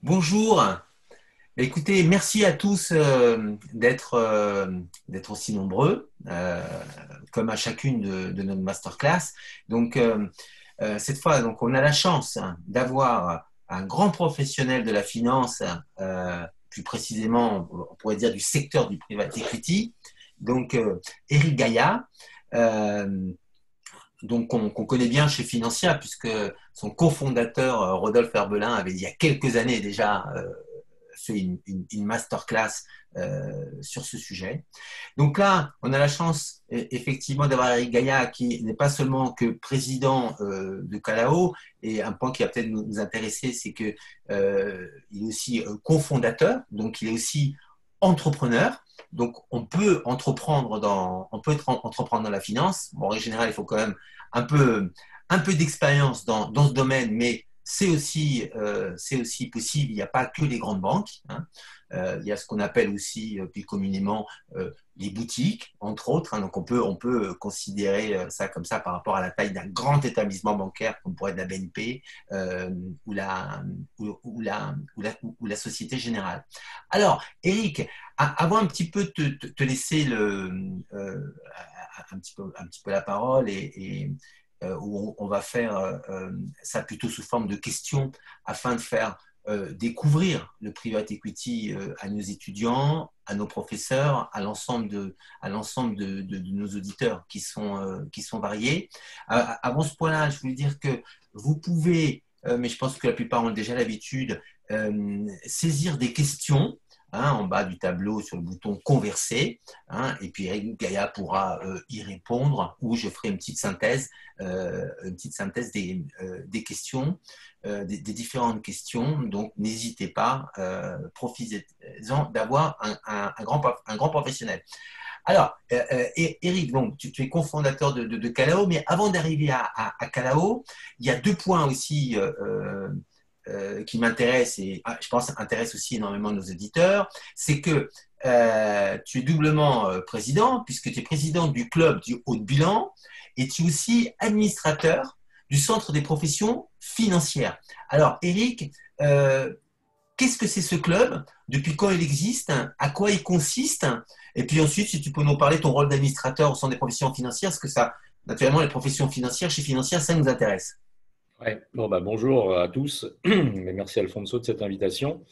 Bonjour. Écoutez, merci à tous d'être aussi nombreux, comme à chacune de nos masterclass. Donc, cette fois, donc, on a la chance d'avoir un grand professionnel de la finance, plus précisément, on pourrait dire du secteur du private equity, donc Eric Gaillat. Euh, donc qu'on connaît bien chez Financia, puisque son cofondateur Rodolphe Herbelin avait il y a quelques années déjà fait une masterclass sur ce sujet. Donc là, on a la chance effectivement d'avoir Eric Gaillat qui n'est pas seulement que président de Calao, et un point qui va peut-être nous intéresser, c'est qu'il est aussi cofondateur, donc il est aussi entrepreneur. Donc, on peut être entreprendre dans la finance. Bon, en général, il faut quand même un peu, un peu d'expérience dans ce domaine, mais c'est aussi possible. Il n'y a pas que les grandes banques, hein. Il y a ce qu'on appelle aussi plus communément les boutiques, entre autres, hein. Donc, on peut considérer ça comme ça par rapport à la taille d'un grand établissement bancaire, comme pourrait être la BNP ou la Société Générale. Alors, Eric, avant un petit peu te laisser un petit peu la parole où on va faire ça plutôt sous forme de questions afin de faire découvrir le private equity à nos étudiants, à nos professeurs, à l'ensemble de nos auditeurs qui sont variés. Avant ce point-là, je voulais dire que vous pouvez, mais je pense que la plupart ont déjà l'habitude, saisir des questions, hein, en bas du tableau sur le bouton converser, hein, et puis Eric Gaillat pourra y répondre, ou je ferai une petite synthèse des questions, des différentes questions. Donc n'hésitez pas, profitez-en d'avoir un grand professionnel. Alors, Eric, donc, tu es cofondateur de Calao, mais avant d'arriver à Calao, il y a deux points aussi qui m'intéresse et je pense intéresse aussi énormément nos auditeurs, c'est que tu es doublement président, puisque tu es président du club du haut de bilan et tu es aussi administrateur du Centre des professions financières. Alors, Eric, qu'est-ce que c'est ce club? Depuis quand il existe? À quoi il consiste? Et puis ensuite, si tu peux nous parler de ton rôle d'administrateur au Centre des professions financières, parce que ça, naturellement, les professions financières, chez Financière, ça nous intéresse. Ouais. Bon, bonjour à tous, et merci Alfonso de cette invitation.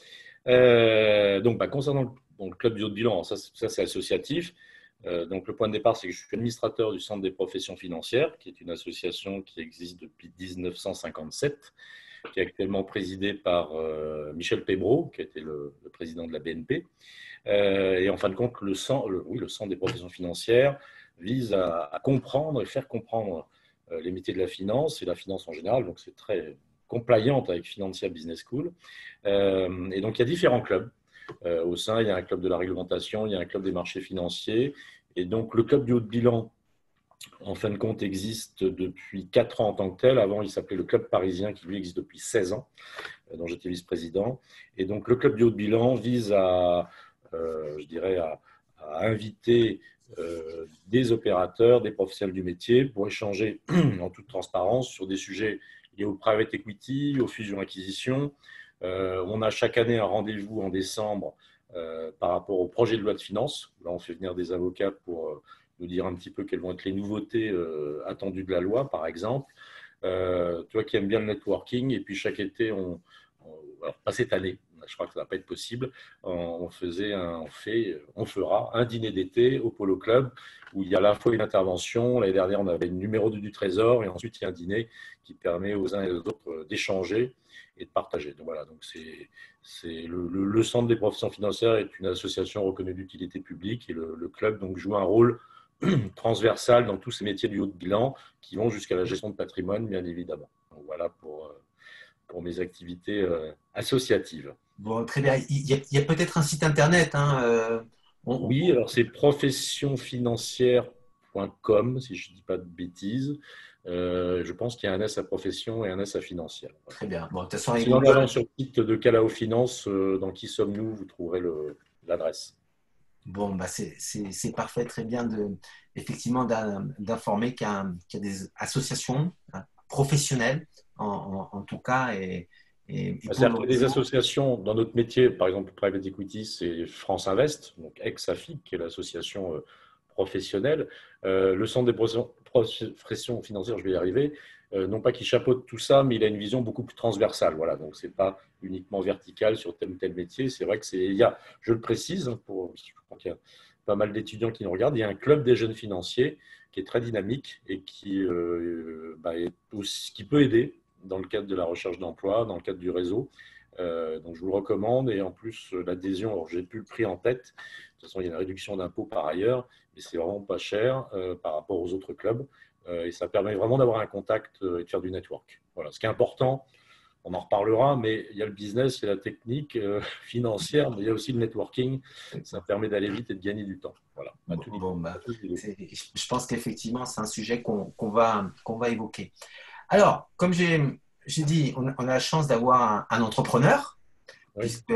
Concernant le club du haut de bilan, ça c'est associatif. Donc le point de départ, c'est que je suis administrateur du Centre des professions financières, qui est une association qui existe depuis 1957, qui est actuellement présidée par Michel Pébreau, qui a été le président de la BNP. Et en fin de compte, le Centre des professions financières vise à comprendre et faire comprendre les métiers de la finance et la finance en général. Donc, c'est très compliant avec Financia Business School. Et donc, il y a différents clubs. Au sein, il y a un club de la réglementation, il y a un club des marchés financiers. Et donc, le club du haut de bilan, en fin de compte, existe depuis 4 ans en tant que tel. Avant, il s'appelait le club parisien, qui lui existe depuis 16 ans, dont j'étais vice-président. Et donc, le club du haut de bilan vise je dirais, à inviter des opérateurs, des professionnels du métier pour échanger en toute transparence sur des sujets liés au private equity, aux fusions-acquisitions. On a chaque année un rendez-vous en décembre par rapport au projet de loi de finances. Là, on fait venir des avocats pour nous dire un petit peu quelles vont être les nouveautés attendues de la loi, par exemple. Toi qui aimes bien le networking, et puis chaque été, alors pas cette année, je crois que ça ne va pas être possible, on fera un dîner d'été au Polo Club où il y a à la fois une intervention. L'année dernière, on avait le numéro 2 du Trésor et ensuite il y a un dîner qui permet aux uns et aux autres d'échanger et de partager. Donc voilà, donc le Centre des professions financières est une association reconnue d'utilité publique et le club donc joue un rôle transversal dans tous ces métiers du haut de bilan qui vont jusqu'à la gestion de patrimoine, bien évidemment. Donc voilà pour mes activités associatives. Bon, très bien. Il y a peut-être un site internet, hein, Oui, alors c'est professionfinancière.com, si je ne dis pas de bêtises. Je pense qu'il y a un S à profession et un S à financière. Voilà. très bien. Bon, de toute façon, avec Sinon, en allant Google, sur le site de Calao Finance, dans Qui sommes-nous, vous trouverez l'adresse. bon, bah c'est parfait, très bien effectivement d'informer qu'il y a des associations hein, professionnelles en tout cas Et pour le C'est-à-dire qu'il y a des réseau, associations dans notre métier, par exemple, Private Equity, c'est France Invest, donc ex-AFIC, qui est l'association professionnelle. Le Centre des professions financières, je vais y arriver, non pas qu'il chapeaute tout ça, mais il a une vision beaucoup plus transversale. Voilà, donc ce n'est pas uniquement vertical sur tel ou tel métier. C'est vrai que il y a, je le précise, je crois qu'il y a pas mal d'étudiants qui nous regardent, il y a un club des jeunes financiers qui est très dynamique et qui peut aider dans le cadre de la recherche d'emploi, dans le cadre du réseau. Donc, je vous le recommande. Et en plus, l'adhésion, alors j'ai plus le prix en tête. De toute façon, il y a une réduction d'impôt par ailleurs, mais c'est vraiment pas cher par rapport aux autres clubs. Et ça permet vraiment d'avoir un contact et de faire du network. Voilà. Ce qui est important, on en reparlera, mais il y a le business, il y a la technique financière, mais il y a aussi le networking. Ça permet d'aller vite et de gagner du temps. Voilà, à tout niveau. bon, je pense qu'effectivement, c'est un sujet qu'on va évoquer. Alors, comme j'ai dit, on a la chance d'avoir un entrepreneur, Oui, puisque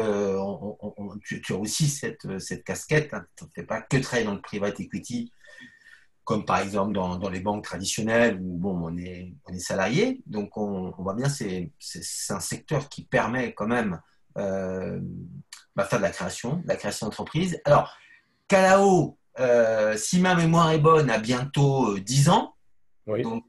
tu as aussi cette casquette. Hein. Tu ne fais pas que travailler dans le private equity, comme par exemple dans les banques traditionnelles où bon, on est salarié. Donc, on voit bien, c'est un secteur qui permet quand même faire de la création d'entreprise. Alors, Calao, si ma mémoire est bonne, a bientôt 10 ans. oui. Donc,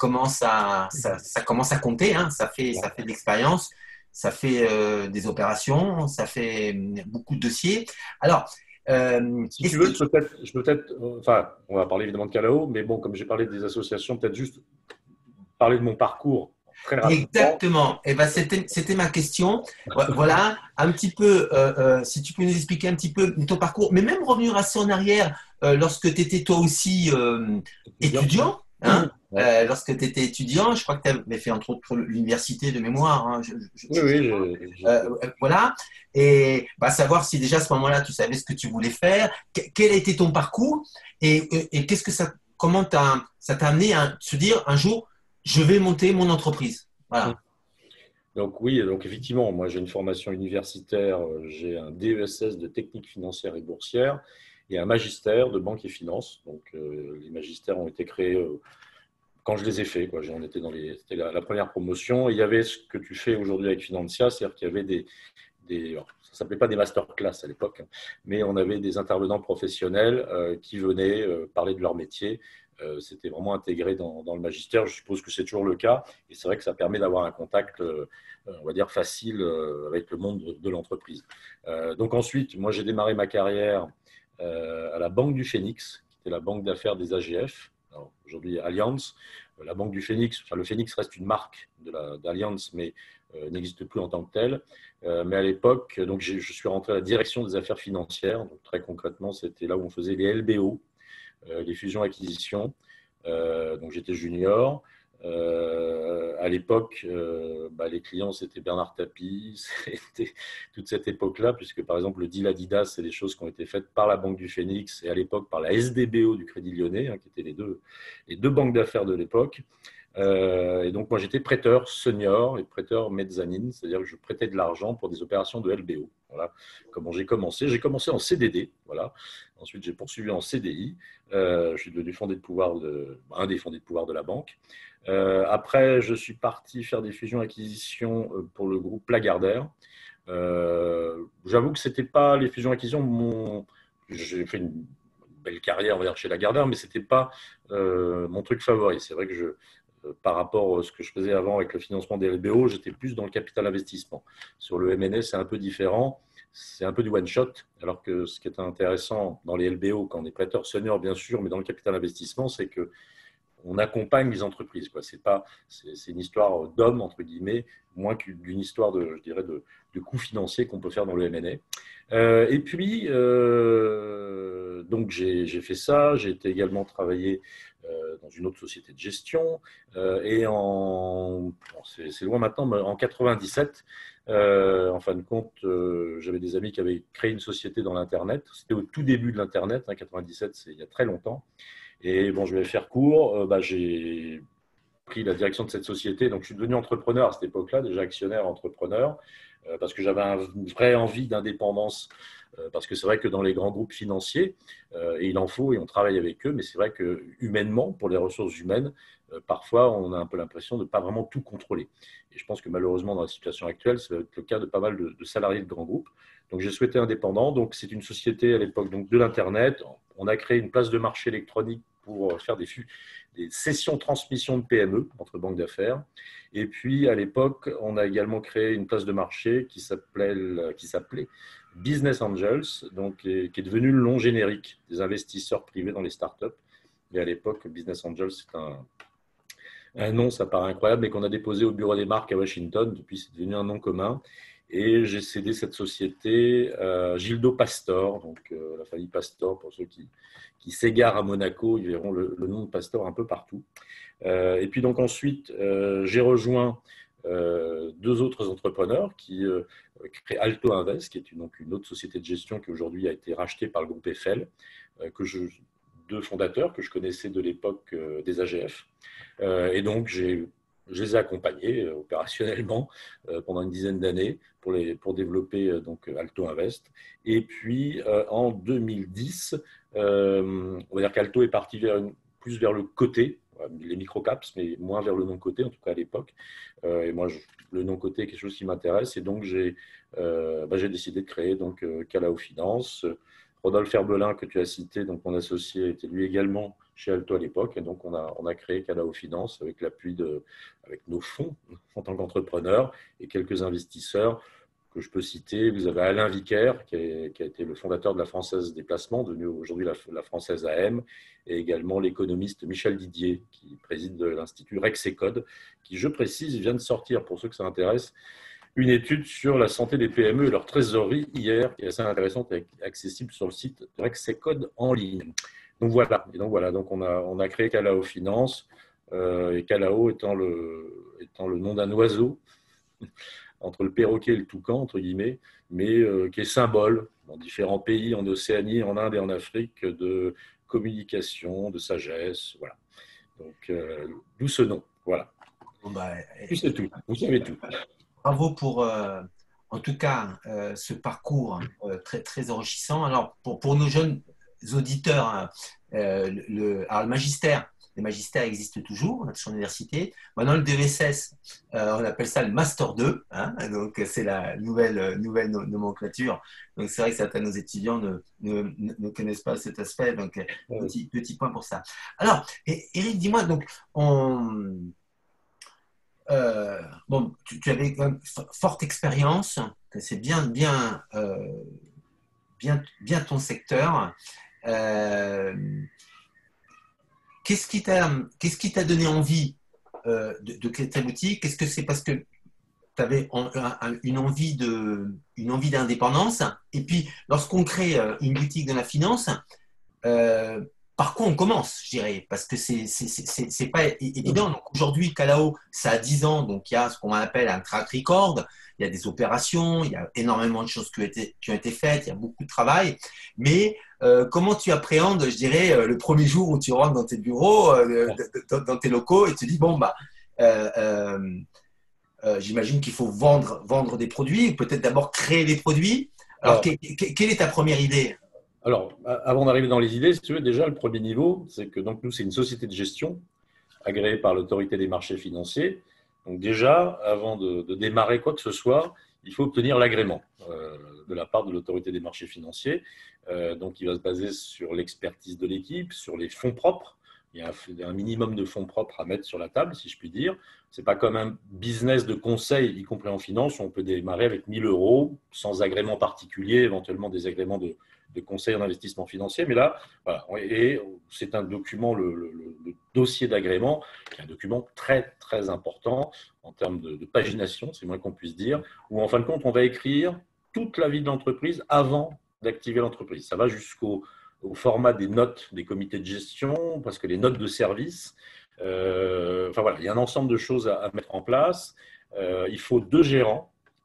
ça commence à compter, hein. Ça fait de l'expérience, ça fait des opérations, ça fait beaucoup de dossiers. Alors, Si tu est-ce veux, que je peux peut-être, enfin, on va parler évidemment de Calao, mais bon, comme j'ai parlé des associations, peut-être juste parler de mon parcours très rapidement. exactement, eh ben, c'était ma question. Voilà, un petit peu, si tu peux nous expliquer un petit peu ton parcours, mais même revenir assez en arrière, lorsque tu étais toi aussi Étudiant. étudiant, hein, Ouais. lorsque tu étais étudiant, je crois que tu avais fait entre autres l'université de mémoire, hein, Oui, oui, j'ai fait. voilà, et savoir si déjà à ce moment-là tu savais ce que tu voulais faire, quel a été ton parcours et qu'est-ce que comment ça t'a amené à se dire un jour je vais monter mon entreprise. Voilà. Donc oui, donc effectivement, moi j'ai une formation universitaire, j'ai un DESS de technique financière et boursière et un magistère de banque et finance. Donc les magistères ont été créés quand je les ai faits, quoi. On était c'était la première promotion. Et il y avait ce que tu fais aujourd'hui avec Financia, c'est-à-dire qu'il y avait alors, ça ne s'appelait pas des masterclass à l'époque, hein, mais on avait des intervenants professionnels qui venaient parler de leur métier. C'était vraiment intégré dans le magistère. Je suppose que c'est toujours le cas. Et c'est vrai que ça permet d'avoir un contact, on va dire, facile avec le monde de l'entreprise. Donc ensuite, moi, j'ai démarré ma carrière à la Banque du Phénix, qui était la banque d'affaires des AGF. Aujourd'hui, Allianz. La Banque du Phénix, enfin, le Phénix reste une marque d'Allianz, mais n'existe plus en tant que telle. Mais à l'époque, donc je suis rentré à la direction des affaires financières. Donc, très concrètement, c'était là où on faisait les LBO, les fusions-acquisitions. Donc, j'étais junior. À l'époque, les clients, c'était Bernard Tapie, c'était toute cette époque-là, puisque par exemple, le deal Adidas, c'est des choses qui ont été faites par la Banque du Phénix et à l'époque par la SDBO du Crédit Lyonnais, hein, qui étaient les deux banques d'affaires de l'époque. Et donc, moi, j'étais prêteur senior et prêteur mezzanine, c'est-à-dire que je prêtais de l'argent pour des opérations de LBO. Voilà comment j'ai commencé. J'ai commencé en CDD, voilà. Ensuite, j'ai poursuivi en CDI. Je suis devenu un des fondés de pouvoir de la banque. Après, je suis parti faire des fusions-acquisitions pour le groupe Lagardère. J'avoue que ce n'était pas les fusions-acquisitions. J'ai fait une belle carrière, on va dire, chez Lagardère, mais ce n'était pas mon truc favori. C'est vrai que par rapport à ce que je faisais avant avec le financement des LBO, j'étais plus dans le capital investissement. Sur le M&A, c'est un peu différent. C'est un peu du one-shot, alors que ce qui est intéressant dans les LBO, quand on est prêteur senior, bien sûr, mais dans le capital investissement, c'est que on accompagne les entreprises, quoi. C'est une histoire d'homme, entre guillemets, moins qu'une histoire je dirais, de coûts financiers qu'on peut faire dans le M&A. Et puis, donc j'ai fait ça. J'ai été également travaillé dans une autre société de gestion. C'est loin maintenant, mais en 97, en fin de compte, j'avais des amis qui avaient créé une société dans l'Internet. C'était au tout début de l'Internet, hein, 97, c'est il y a très longtemps. Et bon, je vais faire court. pris la direction de cette société. Donc, je suis devenu entrepreneur à cette époque-là, déjà actionnaire entrepreneur, parce que j'avais une vraie envie d'indépendance. Parce que c'est vrai que dans les grands groupes financiers, et il en faut, et on travaille avec eux, mais c'est vrai que humainement, pour les ressources humaines, parfois, on a un peu l'impression de ne pas vraiment tout contrôler. Et je pense que malheureusement, dans la situation actuelle, ça va être le cas de pas mal de salariés de grands groupes. Donc, j'ai souhaité indépendant. Donc, c'est une société à l'époque donc, de l'Internet. On a créé une place de marché électronique pour faire des sessions transmission de PME entre banques d'affaires. Et puis, à l'époque, on a également créé une place de marché qui s'appelait Business Angels, donc, qui est devenu le nom générique des investisseurs privés dans les startups. Et à l'époque, Business Angels, c'est un nom, ça paraît incroyable, mais qu'on a déposé au bureau des marques à Washington. Depuis, c'est devenu un nom commun. Et j'ai cédé cette société à Gildo Pastor, donc la famille Pastor, pour ceux qui s'égarent à Monaco, ils verront le nom de Pastor un peu partout. Et puis donc ensuite, j'ai rejoint deux autres entrepreneurs qui créent Alto Invest, qui est donc une autre société de gestion qui aujourd'hui a été rachetée par le groupe Eiffel, deux fondateurs que je connaissais de l'époque des AGF. Et donc, je les ai accompagnés opérationnellement pendant une dizaine d'années pour développer donc, Alto Invest. Et puis, en 2010, on va dire qu'Alto est parti plus vers le côté, les microcaps, mais moins vers le non-côté, en tout cas à l'époque. Et moi, le non-côté est quelque chose qui m'intéresse. Et donc, j'ai décidé de créer donc, Calao Finance. Rodolphe Herbelin, que tu as cité, donc mon associé, était lui également chez Alto à l'époque. Et donc, on a créé Calao Finance avec l'appui avec nos fonds en tant qu'entrepreneurs et quelques investisseurs que je peux citer. Vous avez Alain Vicaire, qui a été le fondateur de la Française des Placements, devenue aujourd'hui la Française AM, et également l'économiste Michel Didier, qui préside l'Institut Rexecode, qui, je précise, vient de sortir, pour ceux que ça intéresse, une étude sur la santé des PME et leur trésorerie hier, qui est assez intéressante et accessible sur le site Rexecode en ligne. Donc voilà, donc on a créé Calao Finance, et Calao étant le nom d'un oiseau, entre le perroquet et le toucan, entre guillemets, mais qui est symbole dans différents pays, en Océanie, en Inde et en Afrique, de communication, de sagesse, voilà. Donc, d'où ce nom, voilà. Bon, bah, Puis c'est tout, vous savez tout. bravo pour, en tout cas, ce parcours très, très enrichissant. Alors, pour nos jeunes auditeurs, hein, alors le magistère, les magistères existent toujours sur l'université. Maintenant, le DESS, on appelle ça le Master 2, hein, donc c'est la nouvelle nomenclature. Donc, c'est vrai que certains de nos étudiants ne connaissent pas cet aspect, donc petit point pour ça. Alors, Éric, dis-moi, donc, bon, tu avais une forte expérience, c'est bien ton secteur. Qu'est-ce qui t'a donné envie de créer ta boutique? Est-ce que c'est parce que tu avais une envie d'indépendance? Et puis, lorsqu'on crée une boutique dans la finance, euh, par quoi on commence, je dirais, parce que c'est pas évident. Donc aujourd'hui, Calao, ça a 10 ans, donc il y a ce qu'on appelle un track record, il y a des opérations, il y a énormément de choses qui ont été faites, il y a beaucoup de travail. Mais comment tu appréhendes, je dirais, le premier jour où tu rentres dans tes bureaux, dans tes locaux, et tu te dis, bon, bah, euh, j'imagine qu'il faut vendre des produits, ou peut-être d'abord créer des produits. Alors, quelle est ta première idée? Alors, avant d'arriver dans les idées, si tu veux, déjà, le premier niveau, c'est que donc, nous, c'est une société de gestion agréée par l'autorité des marchés financiers. Donc déjà, avant de démarrer quoi que ce soit, il faut obtenir l'agrément de la part de l'autorité des marchés financiers. Donc, il va se baser sur l'expertise de l'équipe, sur les fonds propres. Il y a un minimum de fonds propres à mettre sur la table, si je puis dire. Ce n'est pas comme un business de conseil, y compris en finance, où on peut démarrer avec 1 000 euros, sans agrément particulier, éventuellement des agréments de conseil en investissement financier. Mais là, voilà, et c'est un document, le dossier d'agrément, qui est un document très, très important en termes de pagination, c'est moins qu'on puisse dire, où en fin de compte, on va écrire toute la vie de l'entreprise avant d'activer l'entreprise. Ça va jusqu'au format des notes des comités de gestion, parce que les notes de service, enfin voilà, il y a un ensemble de choses à mettre en place. Il faut 2 gérants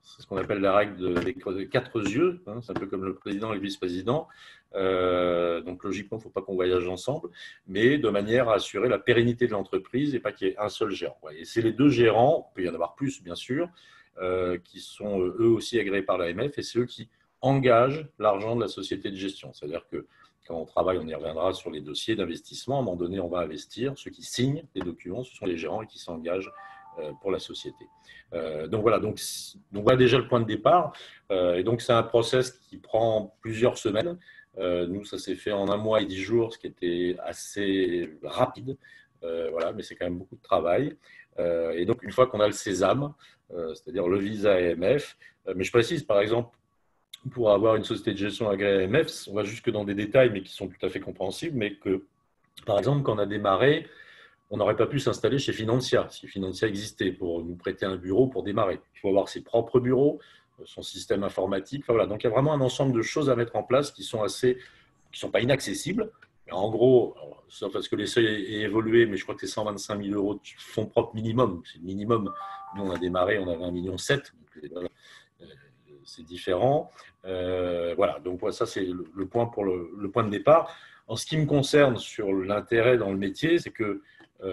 C'est ce qu'on appelle la règle des 4 yeux. Hein, c'est un peu comme le président et le vice-président. Donc, logiquement, il ne faut pas qu'on voyage ensemble, mais de manière à assurer la pérennité de l'entreprise et pas qu'il y ait un seul gérant. Et c'est les 2 gérants, il peut y en avoir plus, bien sûr, qui sont eux aussi agréés par l'AMF, et c'est eux qui engagent l'argent de la société de gestion. C'est-à-dire que quand on travaille, on y reviendra sur les dossiers d'investissement. À un moment donné, on va investir. Ceux qui signent les documents, ce sont les gérants et qui s'engagent pour la société. Donc voilà, donc voilà déjà le point de départ. Et donc c'est un process qui prend plusieurs semaines. Nous, ça s'est fait en 1 mois et 10 jours, ce qui était assez rapide. Voilà, mais c'est quand même beaucoup de travail. Et donc, une fois qu'on a le sésame, c'est-à-dire le visa AMF, mais je précise, par exemple, pour avoir une société de gestion agréée AMF, on va jusque dans des détails, mais qui sont tout à fait compréhensibles, mais que, par exemple, quand on a démarré, on n'aurait pas pu s'installer chez Financia, si Financia existait, pour nous prêter un bureau pour démarrer. Il faut avoir ses propres bureaux, son système informatique. Enfin, voilà. Donc, il y a vraiment un ensemble de choses à mettre en place qui sont pas inaccessibles. En gros, sauf parce que les seuils aient évolué, mais je crois que c'est 125 000 euros de fonds propres minimum. C'est le minimum. Nous, on a démarré, on avait 1,7 million. Donc, c'est différent. Voilà, donc ça, c'est le point pour le point de départ. En ce qui me concerne sur l'intérêt dans le métier, c'est que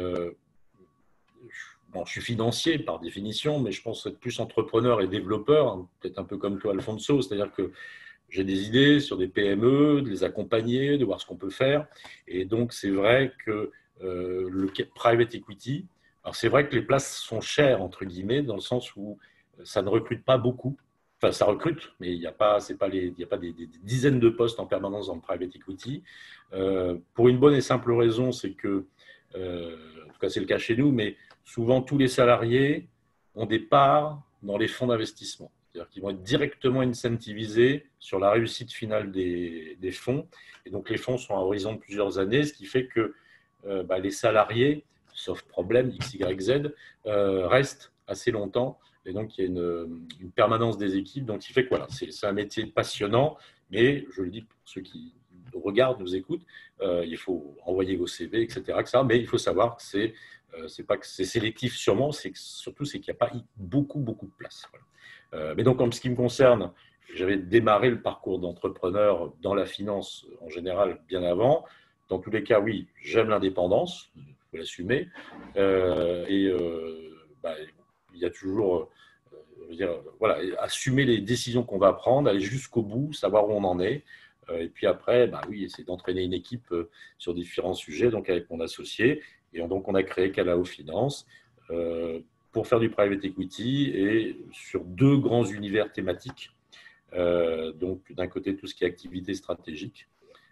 bon, je suis financier par définition, mais je pense être plus entrepreneur et développeur, hein, peut-être un peu comme toi, Alfonso, c'est-à-dire que j'ai des idées sur des PME, de les accompagner, de voir ce qu'on peut faire. Et donc, c'est vrai que le private equity, alors c'est vrai que les places sont chères, entre guillemets, dans le sens où ça ne recrute pas beaucoup. Enfin, ça recrute, mais il n'y a pas des dizaines de postes en permanence dans le private equity. Pour une bonne et simple raison, c'est que, en tout cas c'est le cas chez nous, mais souvent tous les salariés ont des parts dans les fonds d'investissement. C'est-à-dire qu'ils vont être directement incentivisés sur la réussite finale des fonds. Et donc les fonds sont à horizon de plusieurs années, ce qui fait que les salariés, sauf problème X, Y, Z, restent assez longtemps. Et donc, il y a une permanence des équipes. Donc, il fait que voilà, c'est un métier passionnant, mais je le dis pour ceux qui regardent, nous écoutent, il faut envoyer vos CV, etc. Mais il faut savoir que c'est pas que c'est sélectif sûrement, surtout c'est qu'il n'y a pas beaucoup de place. Voilà. Mais donc, en ce qui me concerne, j'avais démarré le parcours d'entrepreneur dans la finance en général bien avant. Dans tous les cas, oui, j'aime l'indépendance, il faut l'assumer. Il y a toujours, voilà, assumer les décisions qu'on va prendre, aller jusqu'au bout, savoir où on en est. Et puis après, oui, essayer d'entraîner une équipe sur différents sujets, donc avec mon associé. Et donc, on a créé Calao Finance pour faire du private equity et sur 2 grands univers thématiques. Donc, d'un côté, tout ce qui est activité stratégique,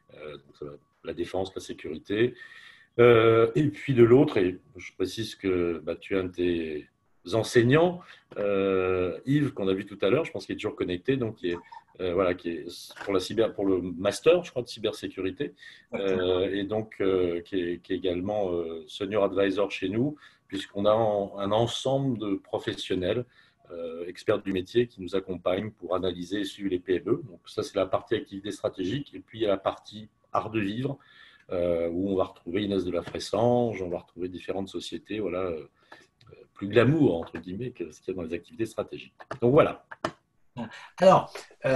la défense, la sécurité. Et puis de l'autre, et je précise que tu es un de tes enseignants, Yves, qu'on a vu tout à l'heure, je pense qu'il est toujours connecté, donc qui est pour le master, je crois, de cybersécurité, et donc qui est également senior advisor chez nous, puisqu'on a un ensemble de professionnels, experts du métier, qui nous accompagnent pour analyser et suivre les PME. Donc ça, c'est la partie activité stratégique, et puis il y a la partie art de vivre, où on va retrouver Inès de la Fressange, on va retrouver différentes sociétés, voilà, plus glamour, entre guillemets, que ce qu'il y a dans les activités stratégiques. Donc voilà. Alors,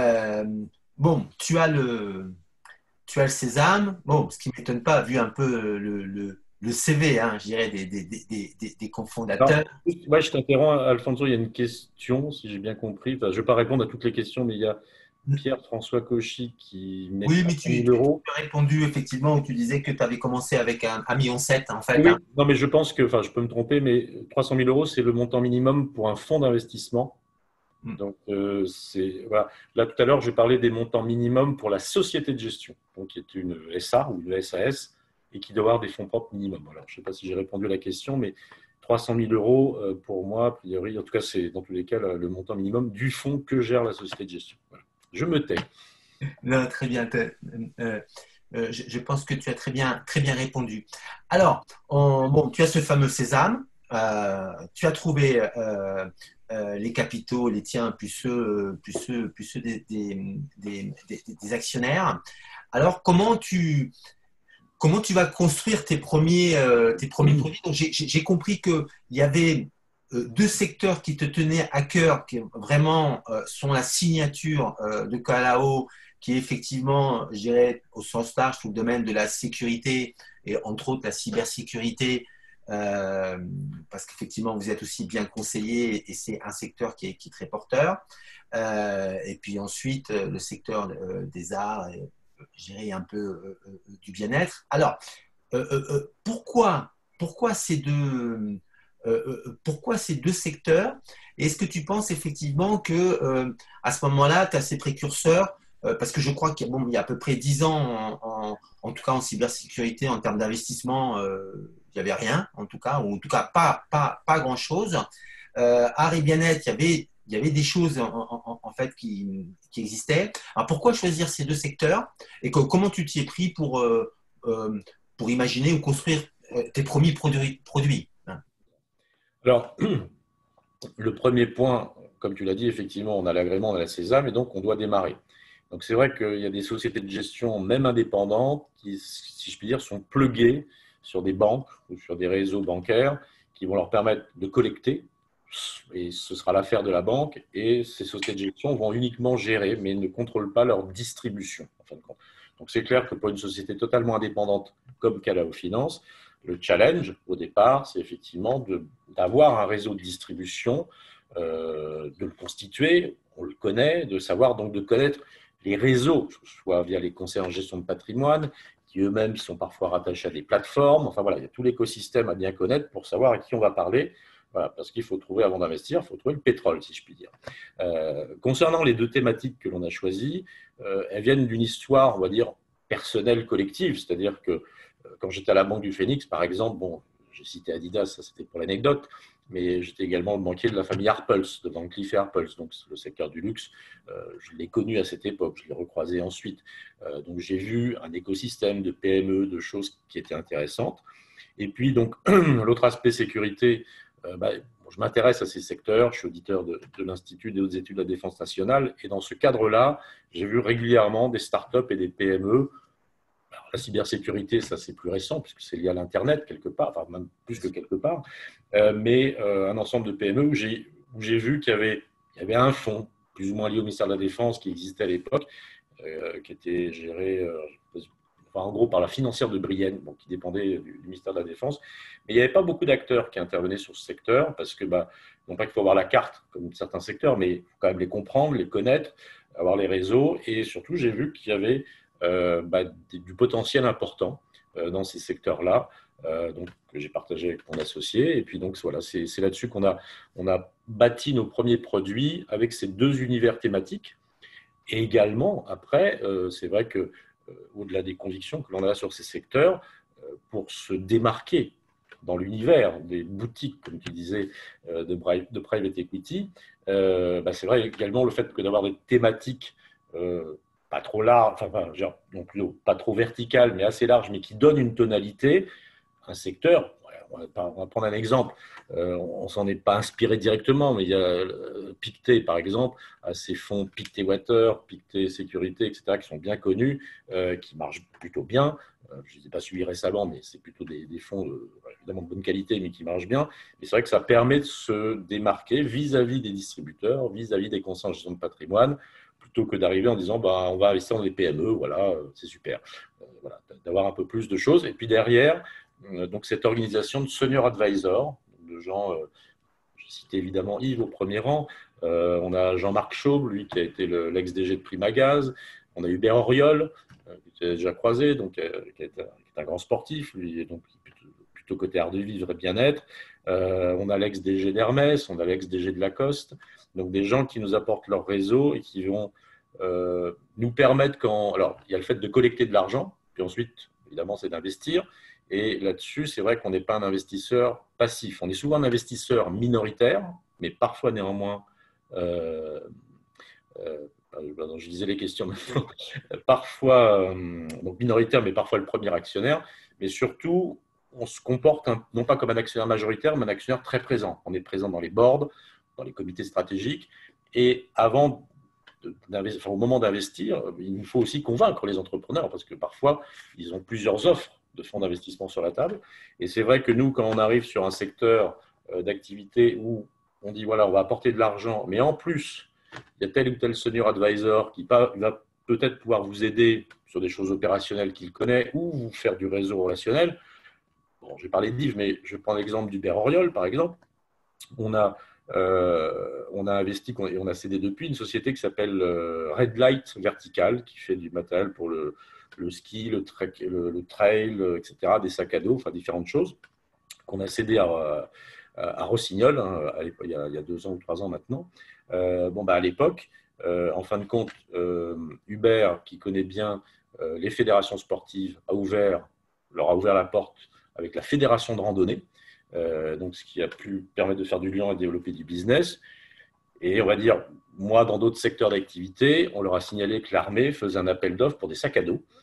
bon, tu as le sésame. Bon, ce qui ne m'étonne pas, vu un peu le CV, hein, je dirais, des cofondateurs. Ouais, je t'interromps, Alfonso, il y a une question, si j'ai bien compris. Enfin, je ne vais pas répondre à toutes les questions, mais il y a Pierre-François Cauchy qui met Oui, mais tu 1 000 euros. as répondu effectivement où tu disais que tu avais commencé avec 1,7 million en fait. Oui, Hein. non, mais je pense que, enfin, je peux me tromper, mais 300 000 euros, c'est le montant minimum pour un fonds d'investissement. Donc, voilà. Là, tout à l'heure, j'ai parlé des montants minimums pour la société de gestion, donc qui est une SA ou une SAS et qui doit avoir des fonds propres minimum. Alors, je ne sais pas si j'ai répondu à la question, mais 300 000 euros, pour moi, a priori, en tout cas, c'est dans tous les cas le montant minimum du fonds que gère la société de gestion. Voilà. Je me tais. Non, très bien. Je pense que tu as très bien répondu. Alors, bon, tu as ce fameux sésame. Tu as trouvé les capitaux, les tiens, plus ceux des actionnaires. Alors, comment tu vas construire tes premiers produits? Donc, j'ai compris qu'il y avait deux secteurs qui te tenaient à cœur, qui vraiment sont la signature de Calao, qui est effectivement, je dirais, au sens large, tout le domaine de la sécurité et entre autres la cybersécurité, parce qu'effectivement, vous êtes aussi bien conseillé et c'est un secteur qui est très porteur. Et puis ensuite, le secteur des arts, et, je dirais un peu du bien-être. Alors, pourquoi pourquoi ces deux secteurs? Est-ce que tu penses effectivement que à ce moment-là, tu as ces précurseurs parce que je crois qu'il y a à peu près 10 ans, en tout cas en cybersécurité, en termes d'investissement, il n'y avait rien, en tout cas, ou en tout cas pas grand-chose. Art et bien-être, il y avait des choses en fait qui existaient. Alors pourquoi choisir ces deux secteurs et comment tu t'y es pris pour imaginer ou construire tes premiers produits? Alors, le premier point, comme tu l'as dit, effectivement, on a l'agrément, on a la Sésame, et donc on doit démarrer. Donc c'est vrai qu'il y a des sociétés de gestion, même indépendantes, qui, si je puis dire, sont pluguées sur des banques ou sur des réseaux bancaires qui vont leur permettre de collecter, et ce sera l'affaire de la banque, et ces sociétés de gestion vont uniquement gérer, mais ne contrôlent pas leur distribution, en fin de compte. Donc c'est clair que pour une société totalement indépendante comme Calao Finance, le challenge, au départ, c'est effectivement d'avoir un réseau de distribution, de le constituer, on le connaît, de savoir donc de connaître les réseaux, soit via les conseils en gestion de patrimoine, qui eux-mêmes sont parfois rattachés à des plateformes. Enfin voilà, il y a tout l'écosystème à bien connaître pour savoir à qui on va parler. Voilà, parce qu'il faut trouver, avant d'investir, il faut trouver le pétrole, si je puis dire. Concernant les deux thématiques que l'on a choisies, elles viennent d'une histoire, on va dire, personnelle, collective. C'est-à-dire que quand j'étais à la Banque du Phénix, par exemple, bon, j'ai cité Adidas, ça c'était pour l'anecdote, mais j'étais également le banquier de la famille Harpels, de Van Cleef & Arpels, donc le secteur du luxe. Je l'ai connu à cette époque, je l'ai recroisé ensuite. Donc j'ai vu un écosystème de PME, de choses qui étaient intéressantes. Et puis donc l'autre aspect sécurité, je m'intéresse à ces secteurs, je suis auditeur de l'Institut des hautes études de la défense nationale, et dans ce cadre-là, j'ai vu régulièrement des startups et des PME. Alors, la cybersécurité, ça c'est plus récent, puisque c'est lié à l'Internet quelque part, enfin même plus que quelque part, mais un ensemble de PME où j'ai vu qu'il y avait un fonds, plus ou moins lié au ministère de la Défense, qui existait à l'époque, qui était géré, enfin, en gros, par la financière de Brienne, bon, qui dépendait du ministère de la Défense. Mais il n'y avait pas beaucoup d'acteurs qui intervenaient sur ce secteur, parce que, non pas qu'il faut avoir la carte, comme certains secteurs, mais il faut quand même les comprendre, les connaître, avoir les réseaux. Et surtout, j'ai vu qu'il y avait du potentiel important dans ces secteurs-là, donc, que j'ai partagé avec mon associé. Et puis, donc, voilà, c'est là-dessus qu'on a bâti nos premiers produits avec ces deux univers thématiques. Et également, après, c'est vrai que au-delà des convictions que l'on a sur ces secteurs, pour se démarquer dans l'univers des boutiques, comme tu disais, de private equity, c'est vrai également le fait que d'avoir des thématiques pas trop larges, enfin, genre, non plus pas trop verticales, mais assez larges, mais qui donnent une tonalité, un secteur. On va prendre un exemple. On ne s'en est pas inspiré directement, mais il y a Pictet, par exemple, à ces fonds Pictet Water, Pictet Sécurité, etc., qui sont bien connus, qui marchent plutôt bien. Je ne les ai pas suivis récemment, mais c'est plutôt des fonds évidemment de bonne qualité, mais qui marchent bien. Mais c'est vrai que ça permet de se démarquer vis-à-vis des distributeurs, vis-à-vis des conseils en gestion de patrimoine, plutôt que d'arriver en disant on va investir dans des PME, voilà, c'est super. Voilà, d'avoir un peu plus de choses. Et puis derrière, donc cette organisation de senior advisor, de gens, j'ai cité évidemment Yves au premier rang, on a Jean-Marc Chaubre, lui qui a été l'ex-DG de Primagaz, on a Hubert Auriol, que tu as déjà croisé, donc, qui est un grand sportif, lui, donc plutôt côté art de vivre et bien-être. On a l'ex-DG d'Hermès, on a l'ex-DG de Lacoste, donc des gens qui nous apportent leur réseau et qui vont nous permettre alors il y a le fait de collecter de l'argent, puis ensuite, évidemment, c'est d'investir. Et là-dessus, c'est vrai qu'on n'est pas un investisseur passif. On est souvent un investisseur minoritaire, mais parfois néanmoins, je lisais les questions maintenant, parfois donc minoritaire, mais parfois le premier actionnaire. Mais surtout, on se comporte non pas comme un actionnaire majoritaire, mais un actionnaire très présent. On est présent dans les boards, dans les comités stratégiques. Et au moment d'investir, il nous faut aussi convaincre les entrepreneurs, parce que parfois, ils ont plusieurs offres de fonds d'investissement sur la table. Et c'est vrai que nous, quand on arrive sur un secteur d'activité où on dit, voilà, on va apporter de l'argent, mais en plus, il y a tel ou tel senior advisor qui va peut-être pouvoir vous aider sur des choses opérationnelles qu'il connaît ou vous faire du réseau relationnel. Bon, j'ai parlé d'Yves, mais je prends l'exemple d'Hubert Auriol, par exemple. On a investi et on a cédé depuis une société qui s'appelle Red Light Vertical, qui fait du matériel pour le ski, le trail, etc., des sacs à dos, enfin différentes choses, qu'on a cédé à Rossignol, hein, il y a 2 ans ou 3 ans maintenant. À l'époque, en fin de compte, Hubert, qui connaît bien les fédérations sportives, leur a ouvert la porte avec la fédération de randonnée, donc ce qui a pu permettre de faire du lien et de développer du business. Et on va dire, moi, dans d'autres secteurs d'activité, on leur a signalé que l'armée faisait un appel d'offres pour des sacs à dos.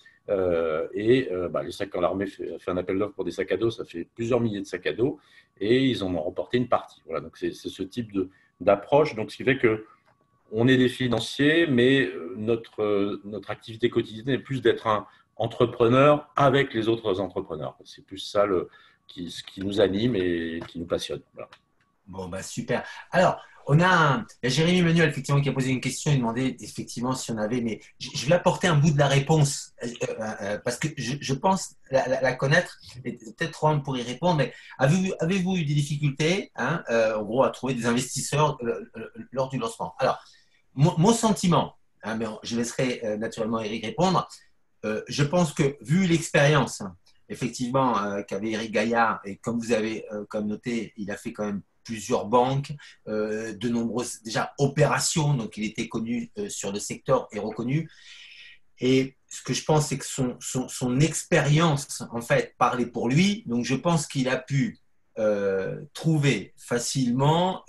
Quand l'armée fait un appel d'offres pour des sacs à dos, ça fait plusieurs milliers de sacs à dos et ils en ont remporté une partie. Voilà, donc c'est ce type d'approche. Donc, ce qui fait qu'on est des financiers, mais notre activité quotidienne est plus d'être un entrepreneur avec les autres entrepreneurs. C'est plus ça ce qui nous anime et qui nous passionne. Voilà. Bon, super. Alors, il y a Jérémy Manuel, effectivement, qui a posé une question. Il demandait effectivement si on avait, mais je vais apporter un bout de la réponse parce que je pense la connaître et peut-être Rohan pour y répondre. Mais avez-vous eu des difficultés, en gros, à trouver des investisseurs lors du lancement? Alors, mon sentiment, mais je laisserai naturellement Eric répondre. Je pense que vu l'expérience, effectivement, qu'avait Eric Gaillard, et comme vous avez comme noté, il a fait quand même plusieurs banques, de nombreuses déjà opérations, donc il était connu sur le secteur et reconnu. Et ce que je pense, c'est que son expérience, en fait, parlait pour lui. Donc je pense qu'il a pu trouver facilement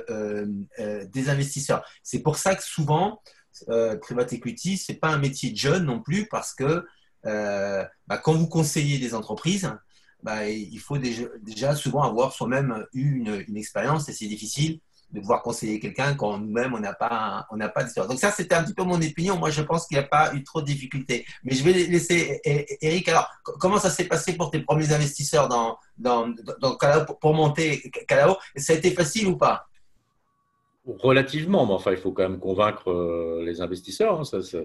des investisseurs. C'est pour ça que souvent, private equity, ce n'est pas un métier de jeune non plus, parce que quand vous conseillez des entreprises, il faut déjà souvent avoir soi-même eu une expérience et c'est difficile de pouvoir conseiller quelqu'un quand nous-mêmes on n'a pas d'histoire. Donc ça, c'était un petit peu mon opinion. Moi, je pense qu'il n'y a pas eu trop de difficultés. Mais je vais laisser Eric. Alors, comment ça s'est passé pour tes premiers investisseurs dans Calao, pour monter Calao? Ça a été facile ou pas? Relativement, mais enfin, il faut quand même convaincre les investisseurs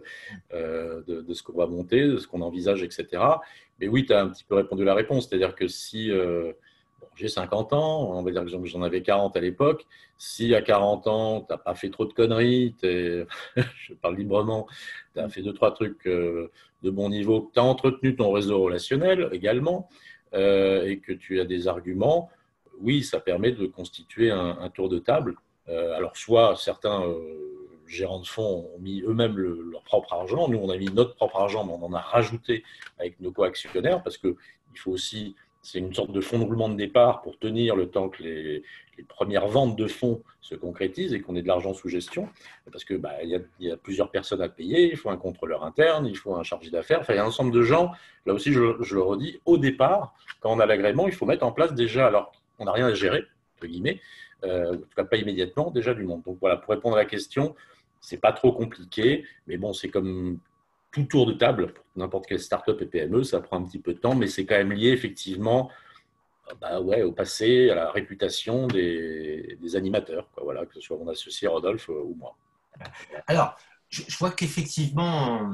de ce qu'on va monter, de ce qu'on envisage, etc. Mais oui, tu as un petit peu répondu à la réponse. C'est-à-dire que si j'ai 50 ans, on va dire que j'en avais 40 à l'époque, si à 40 ans, tu n'as pas fait trop de conneries, je parle librement, tu as fait 2-3 trucs de bon niveau, tu as entretenu ton réseau relationnel également, et que tu as des arguments, oui, ça permet de constituer un tour de table. Alors, soit certains gérants de fonds ont mis eux-mêmes leur propre argent. Nous, on a mis notre propre argent, mais on en a rajouté avec nos co-actionnaires parce qu'il faut aussi, c'est une sorte de fonds de roulement de départ pour tenir le temps que les premières ventes de fonds se concrétisent et qu'on ait de l'argent sous gestion. Parce que y a plusieurs personnes à payer, il faut un contrôleur interne, il faut un chargé d'affaires. Enfin, il y a un ensemble de gens. Là aussi, je le redis, au départ, quand on a l'agrément, il faut mettre en place déjà, alors on n'a rien à gérer, entre guillemets, en tout cas pas immédiatement, déjà du monde. Donc voilà, pour répondre à la question, c'est pas trop compliqué, mais bon, c'est comme tout tour de table pour n'importe quelle start-up et PME, ça prend un petit peu de temps, mais c'est quand même lié effectivement au passé, à la réputation des animateurs, quoi, voilà, que ce soit mon associé Rodolphe ou moi. Alors, je vois qu'effectivement,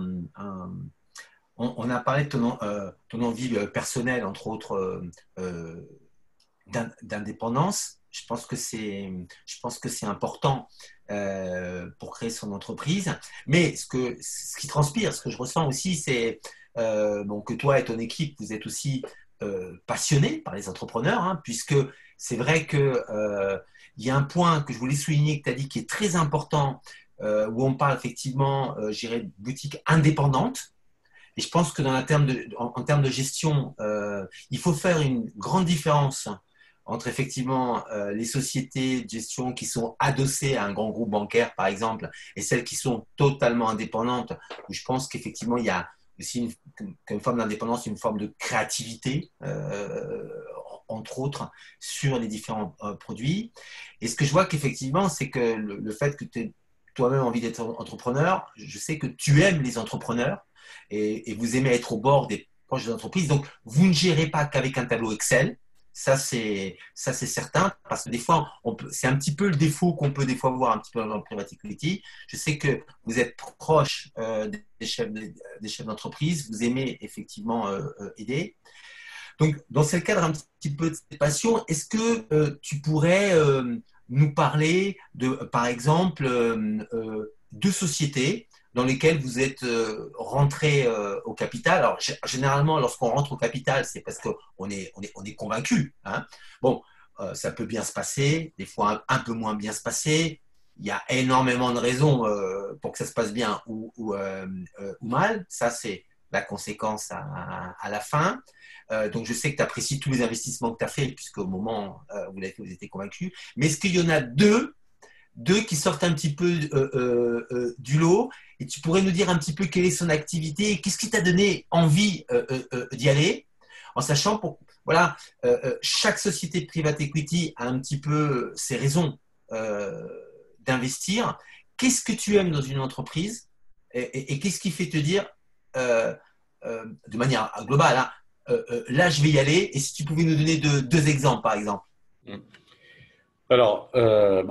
on a parlé de ton envie personnelle, entre autres, d'indépendance. Je pense que c'est important pour créer son entreprise. Mais ce qui transpire, ce que je ressens aussi, c'est que toi et ton équipe, vous êtes aussi passionnés par les entrepreneurs, puisque c'est vrai que il y a un point que je voulais souligner, que tu as dit, qui est très important, où on parle effectivement, je dirais, de boutique indépendante. Et je pense que en termes de gestion, il faut faire une grande différence entre effectivement les sociétés de gestion qui sont adossées à un grand groupe bancaire, par exemple, et celles qui sont totalement indépendantes, où je pense qu'effectivement, il y a aussi une forme d'indépendance, une forme de créativité, entre autres, sur les différents produits. Et ce que je vois qu'effectivement, c'est que le fait que tu aies toi-même envie d'être entrepreneur, je sais que tu aimes les entrepreneurs et vous aimez être au bord des proches des entreprises. Donc, vous ne gérez pas qu'avec un tableau Excel. Ça, c'est certain, parce que des fois, c'est un petit peu le défaut qu'on peut des fois voir un petit peu dans le private equity. Je sais que vous êtes proche des chefs d'entreprise, vous aimez effectivement aider. Donc, dans ce cadre un petit peu de cette passion, est-ce que tu pourrais nous parler de, par exemple, deux sociétés dans lesquelles vous êtes rentré au capital? Alors, généralement, lorsqu'on rentre au capital, c'est parce on est convaincu. Hein. Bon, ça peut bien se passer, des fois un peu moins bien se passer. Il y a énormément de raisons pour que ça se passe bien ou mal. Ça, c'est la conséquence à la fin. Donc, je sais que tu apprécies tous les investissements que tu as faits, puisqu'au moment où vous l'avez fait, vous étiez convaincu. Mais est-ce qu'il y en a deux qui sortent un petit peu du lot, et tu pourrais nous dire un petit peu quelle est son activité et qu'est-ce qui t'a donné envie d'y aller, en sachant voilà, chaque société de private equity a un petit peu ses raisons d'investir. Qu'est-ce que tu aimes dans une entreprise et qu'est-ce qui fait te dire de manière globale, hein, là je vais y aller, et si tu pouvais nous donner deux exemples par exemple. Alors,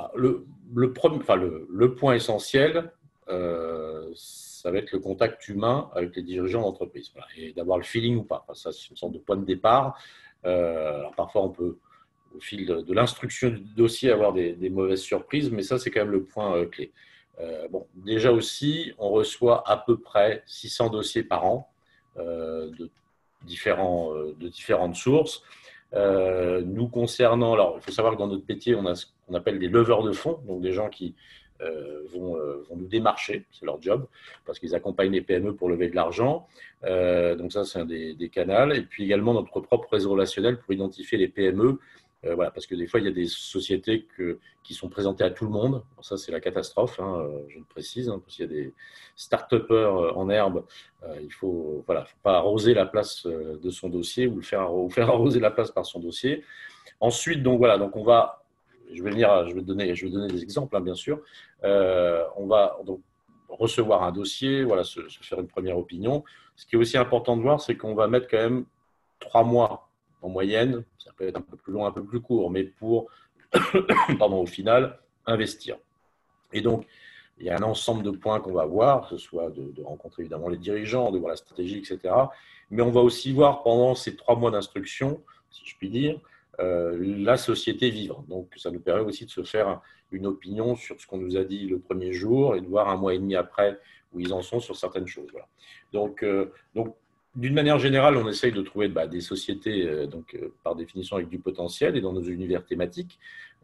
le point essentiel, ça va être le contact humain avec les dirigeants d'entreprise, voilà, et d'avoir le feeling ou pas. Enfin, ça, c'est une sorte de point de départ. Alors, parfois, on peut, au fil de l'instruction du dossier, avoir des mauvaises surprises, mais ça, c'est quand même le point clé. Bon, déjà aussi, on reçoit à peu près 600 dossiers par an de différentes sources. Nous concernant, alors il faut savoir que dans notre métier, on a ce qu'on appelle des leveurs de fonds, donc des gens qui vont nous démarcher, c'est leur job, parce qu'ils accompagnent les PME pour lever de l'argent. Donc ça, c'est un des canaux. Et puis également notre propre réseau relationnel pour identifier les PME. Voilà, parce que des fois, il y a des sociétés qui sont présentées à tout le monde. Alors ça, c'est la catastrophe, hein, je le précise, hein, parce qu'il y a des start-upers en herbe. Il faut, voilà, faut pas arroser la place de son dossier ou faire arroser la place par son dossier. Ensuite, donc voilà, donc je vais donner des exemples, hein, bien sûr. On va donc recevoir un dossier, voilà, se faire une première opinion. Ce qui est aussi important de voir, c'est qu'on va mettre quand même 3 mois en moyenne, ça peut être un peu plus long, un peu plus court, mais pour, au final, investir. Et donc, il y a un ensemble de points qu'on va voir, que ce soit de rencontrer évidemment les dirigeants, de voir la stratégie, etc. Mais on va aussi voir pendant ces 3 mois d'instruction, si je puis dire, la société vivre. Donc, ça nous permet aussi de se faire une opinion sur ce qu'on nous a dit le premier jour et de voir 1 mois et demi après où ils en sont sur certaines choses. Voilà. Donc, d'une manière générale, on essaye de trouver des sociétés, par définition, avec du potentiel et dans nos univers thématiques.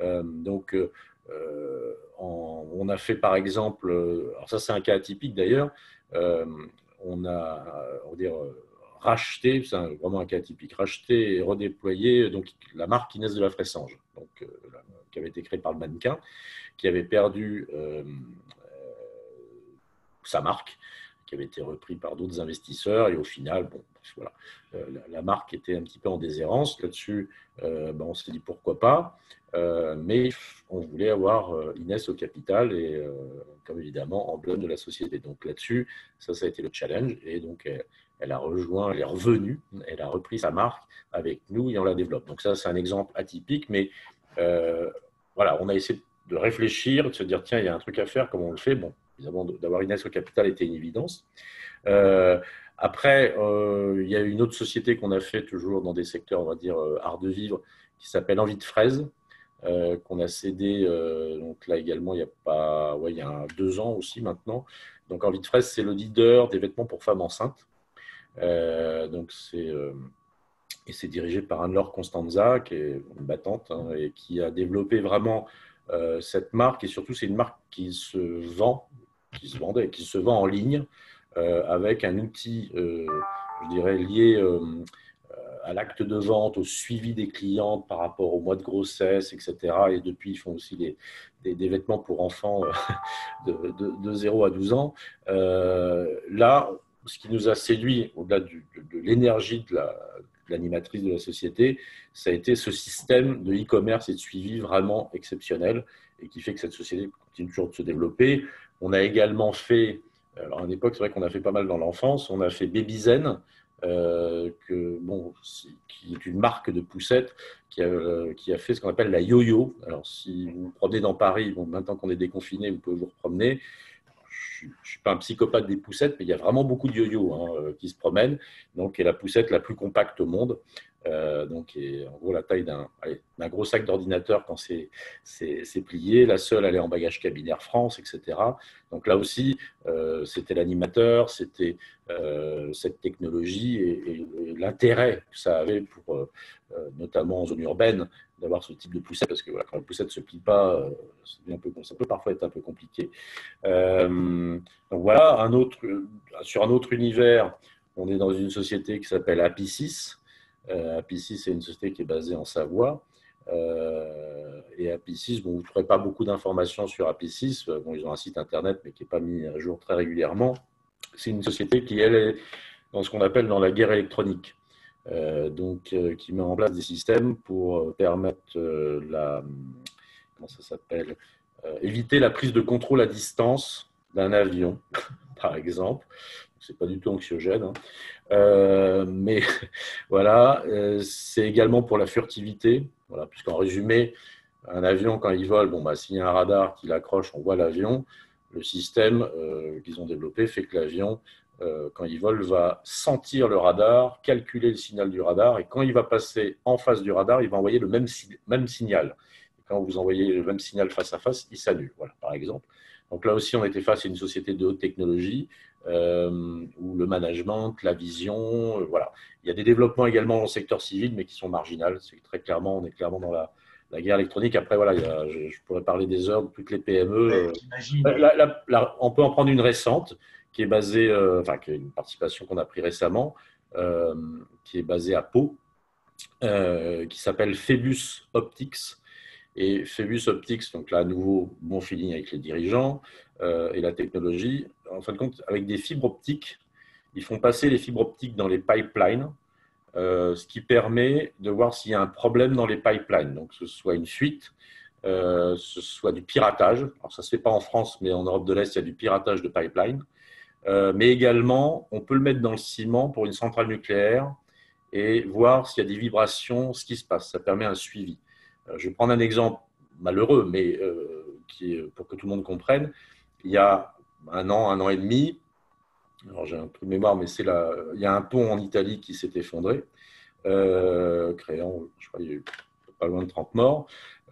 On a fait par exemple, alors ça c'est un cas atypique d'ailleurs, on va dire, racheté, c'est vraiment un cas atypique, racheté et redéployé donc, la marque Inès de la Fressange, donc, qui avait été créée par le mannequin, qui avait perdu sa marque, qui avait été repris par d'autres investisseurs, et au final, bon, voilà, la marque était un petit peu en déshérence. Là-dessus, on s'est dit pourquoi pas, mais on voulait avoir Inès au capital et comme évidemment emblème de la société. Donc là-dessus, ça a été le challenge, et donc elle a rejoint, elle est revenue, elle a repris sa marque avec nous et on la développe. Donc ça, c'est un exemple atypique, mais voilà, on a essayé de réfléchir, de se dire tiens, il y a un truc à faire, comment on le fait. Bon, évidemment, d'avoir Inès au capital était une évidence. Après, il y a une autre société qu'on a fait toujours dans des secteurs, on va dire, art de vivre, qui s'appelle Envie de fraise, qu'on a cédé donc là également il y a 2 ans aussi maintenant. Donc Envie de fraise, c'est le leader des vêtements pour femmes enceintes. Donc c'est dirigé par Anne-Laure Constanza, qui est une battante, hein, et qui a développé vraiment cette marque. Et surtout, c'est une marque qui se vend en ligne avec un outil, je dirais, lié à l'acte de vente, au suivi des clientes par rapport au mois de grossesse, etc. Et depuis, ils font aussi des vêtements pour enfants de 0 à 12 ans. Là, ce qui nous a séduit, au-delà de l'énergie de l'animatrice de la société, ça a été ce système de e-commerce et de suivi vraiment exceptionnel et qui fait que cette société continue toujours de se développer. On a également fait, alors à l'époque, c'est vrai qu'on a fait pas mal dans l'enfance, on a fait Babyzen, qui est une marque de poussettes qui a fait ce qu'on appelle la yo-yo. Alors, si vous vous promenez dans Paris, bon, maintenant qu'on est déconfiné, vous pouvez vous prommener. Je ne suis pas un psychopathe des poussettes, mais il y a vraiment beaucoup de yo-yo qui se promènent. Donc, c'est la poussette la plus compacte au monde. Donc, est en gros la taille d'un gros sac d'ordinateur quand c'est plié. La seule, elle est en bagage cabine Air France, etc. Donc là aussi, c'était l'animateur, c'était cette technologie et l'intérêt que ça avait pour, notamment en zone urbaine, d'avoir ce type de poussette, parce que voilà, quand la poussette ne se plie pas, ça peut parfois être un peu compliqué. Donc voilà, sur un autre univers, on est dans une société qui s'appelle Appicis. Appicis, c'est une société qui est basée en Savoie. Et Appicis, bon, vous ne trouverez pas beaucoup d'informations sur Appicis. Bon, ils ont un site internet, mais qui n'est pas mis à jour très régulièrement. C'est une société qui, elle, est dans ce qu'on appelle dans la guerre électronique. Qui met en place des systèmes pour permettre comment ça s'appelle, éviter la prise de contrôle à distance d'un avion, par exemple. C'est pas du tout anxiogène, hein. Mais voilà, c'est également pour la furtivité, voilà, puisqu'en résumé, un avion quand il vole, s'il y a un radar qui l'accroche, on voit l'avion. Le système qu'ils ont développé fait que l'avion, quand il vole, va sentir le radar, calculer le signal du radar, et quand il va passer en face du radar, il va envoyer le même signal. Et quand vous envoyez le même signal face à face, il s'annule, voilà, par exemple. Donc là aussi, on était face à une société de haute technologie où le management, la vision, voilà. Il y a des développements également dans le secteur civil, mais qui sont marginaux. C'est très clairement, on est clairement dans la guerre électronique. Après, voilà, je pourrais parler des heures de toutes les PME. On peut en prendre une récente qui est basée, qui est une participation qu'on a pris récemment, qui est basée à Pau, qui s'appelle Phoebus Optics. Et Phoebus Optics, donc là, à nouveau, bon feeling avec les dirigeants et la technologie. En fin de compte, avec des fibres optiques, ils font passer les fibres optiques dans les pipelines, ce qui permet de voir s'il y a un problème dans les pipelines. Donc, que ce soit une fuite, ce soit du piratage. Alors, ça ne se fait pas en France, mais en Europe de l'Est, il y a du piratage de pipeline. Mais également, on peut le mettre dans le ciment pour une centrale nucléaire et voir s'il y a des vibrations, ce qui se passe. Ça permet un suivi. Je vais prendre un exemple malheureux, mais pour que tout le monde comprenne. Il y a un an et demi, alors j'ai un peu de mémoire, mais il y a un pont en Italie qui s'est effondré, créant, je crois, il y a eu pas loin de 30 morts,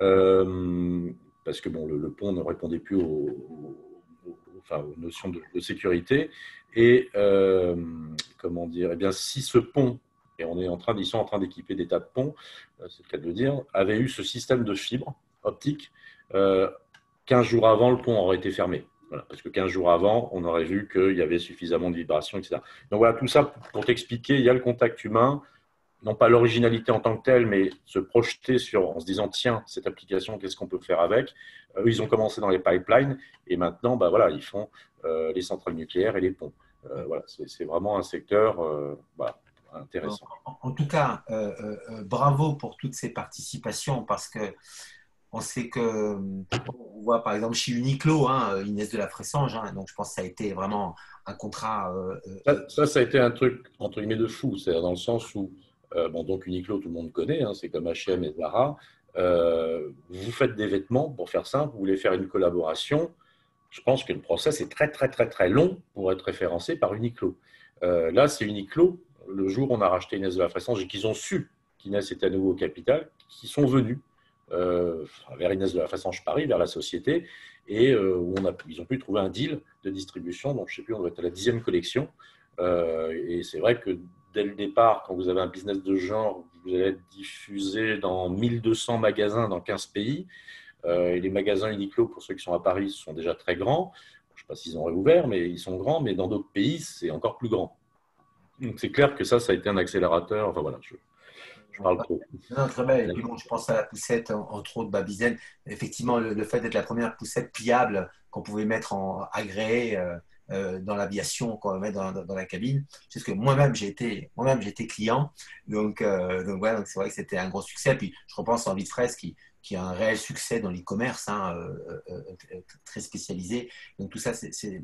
parce que le pont ne répondait plus aux notions de sécurité. Et comment dire, eh bien, si ce pont, et ils sont en train d'équiper des tas de ponts, c'est le cas de le dire, avait eu ce système de fibres optiques, 15 jours avant, le pont aurait été fermé. Voilà, parce que 15 jours avant, on aurait vu qu'il y avait suffisamment de vibrations, etc. Donc voilà, tout ça pour t'expliquer, il y a le contact humain, non pas l'originalité en tant que telle, mais se projeter en se disant, tiens, cette application, qu'est-ce qu'on peut faire avec ? Eux, ils ont commencé dans les pipelines, et maintenant, ils font les centrales nucléaires et les ponts. Voilà, c'est vraiment un secteur intéressant. En tout cas, bravo pour toutes ces participations, parce que on sait que, on voit par exemple chez Uniqlo, Inès de la Fressange, donc je pense que ça a été vraiment un contrat. Ça a été un truc, entre guillemets, de fou, c'est-à-dire dans le sens où, donc Uniqlo, tout le monde connaît, c'est comme H&M et Zara. Vous faites des vêtements, pour faire simple, vous voulez faire une collaboration. Je pense que le process est très, très, très, très long pour être référencé par Uniqlo. Là, c'est Uniqlo, le jour où on a racheté Inès de la Fressange et qu'ils ont su qu'Inès était à nouveau au capital, qui sont venus vers Inès de la Fressange Paris, vers la société, et où ils ont pu trouver un deal de distribution. Donc, je ne sais plus, on doit être à la 10e collection. Et c'est vrai que dès le départ, quand vous avez un business de genre, vous allez être diffusé dans 1200 magasins dans 15 pays. Et les magasins Uniqlo, pour ceux qui sont à Paris, sont déjà très grands. Je ne sais pas s'ils ont réouvert, mais ils sont grands. Mais dans d'autres pays, c'est encore plus grand. Donc, c'est clair que ça a été un accélérateur. Enfin, voilà, je parle trop. Non, très bien. Et puis je pense à la poussette, entre autres, Babysène. Effectivement, le fait d'être la première poussette pliable qu'on pouvait mettre en agréé dans l'aviation, qu'on va mettre dans la cabine. Parce que moi-même, j'ai été client. Donc voilà, donc c'est vrai que c'était un gros succès. Puis je repense à Envie de Fraise qui a un réel succès dans l'e-commerce, très spécialisé. Donc tout ça,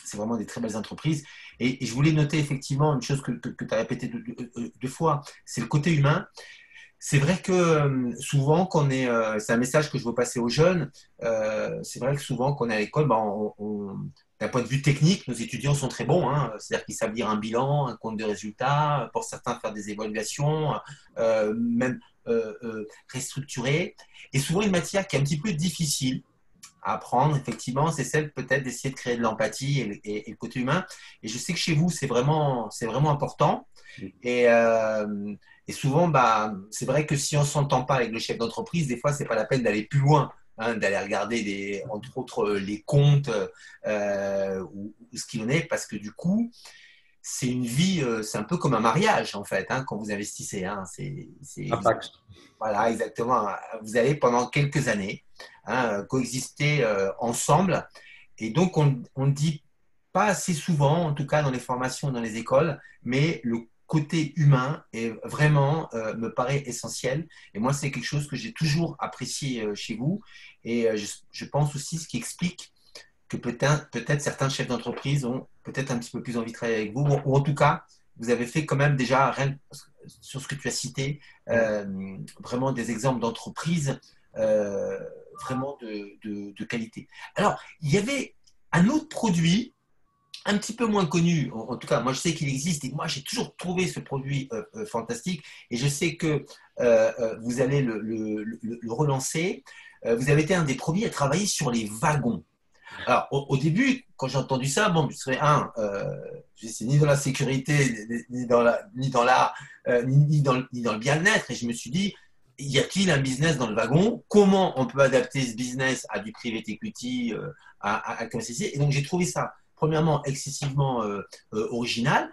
c'est vraiment des très belles entreprises. Et je voulais noter effectivement une chose que tu as répété deux fois, c'est le côté humain. C'est vrai que souvent, c'est un message que je veux passer aux jeunes, c'est vrai que souvent, quand on est à l'école, ben, d'un point de vue technique, nos étudiants sont très bons, hein. C'est-à-dire qu'ils savent lire un bilan, un compte de résultats, pour certains faire des évaluations, même restructurer. Et souvent, une matière qui est un petit peu difficile à apprendre, effectivement, c'est celle peut-être d'essayer de créer de l'empathie et le côté humain. Et je sais que chez vous, c'est vraiment important. Et, euh, et souvent, bah, c'est vrai que si on ne s'entend pas avec le chef d'entreprise, des fois, c'est pas la peine d'aller plus loin, hein, d'aller regarder, entre autres, les comptes ou ce qu'il en est, parce que du coup, c'est une vie, c'est un peu comme un mariage, en fait, hein, quand vous investissez. Hein, Impact. voilà, exactement. Vous allez pendant quelques années, hein, coexister ensemble. Et donc, on ne dit pas assez souvent, en tout cas dans les formations, dans les écoles, mais le côté humain est vraiment, me paraît essentiel. Et moi, c'est quelque chose que j'ai toujours apprécié chez vous. Et je pense aussi ce qui explique que peut-être certains chefs d'entreprise ont peut-être un petit peu plus envie de travailler avec vous, ou en tout cas, vous avez fait quand même déjà, sur ce que tu as cité, vraiment des exemples d'entreprises euh, vraiment de qualité. Alors, il y avait un autre produit un petit peu moins connu, en tout cas, moi je sais qu'il existe et moi j'ai toujours trouvé ce produit fantastique et je sais que vous allez le relancer. Vous avez été un des premiers à travailler sur les wagons. Alors, au début, quand j'ai entendu ça, bon, je serais c'est ni dans la sécurité, ni dans le bien-être. Et je me suis dit, y a-t-il un business dans le wagon? Comment on peut adapter ce business à du private equity, comme ceci? Et donc, j'ai trouvé ça, premièrement, excessivement original.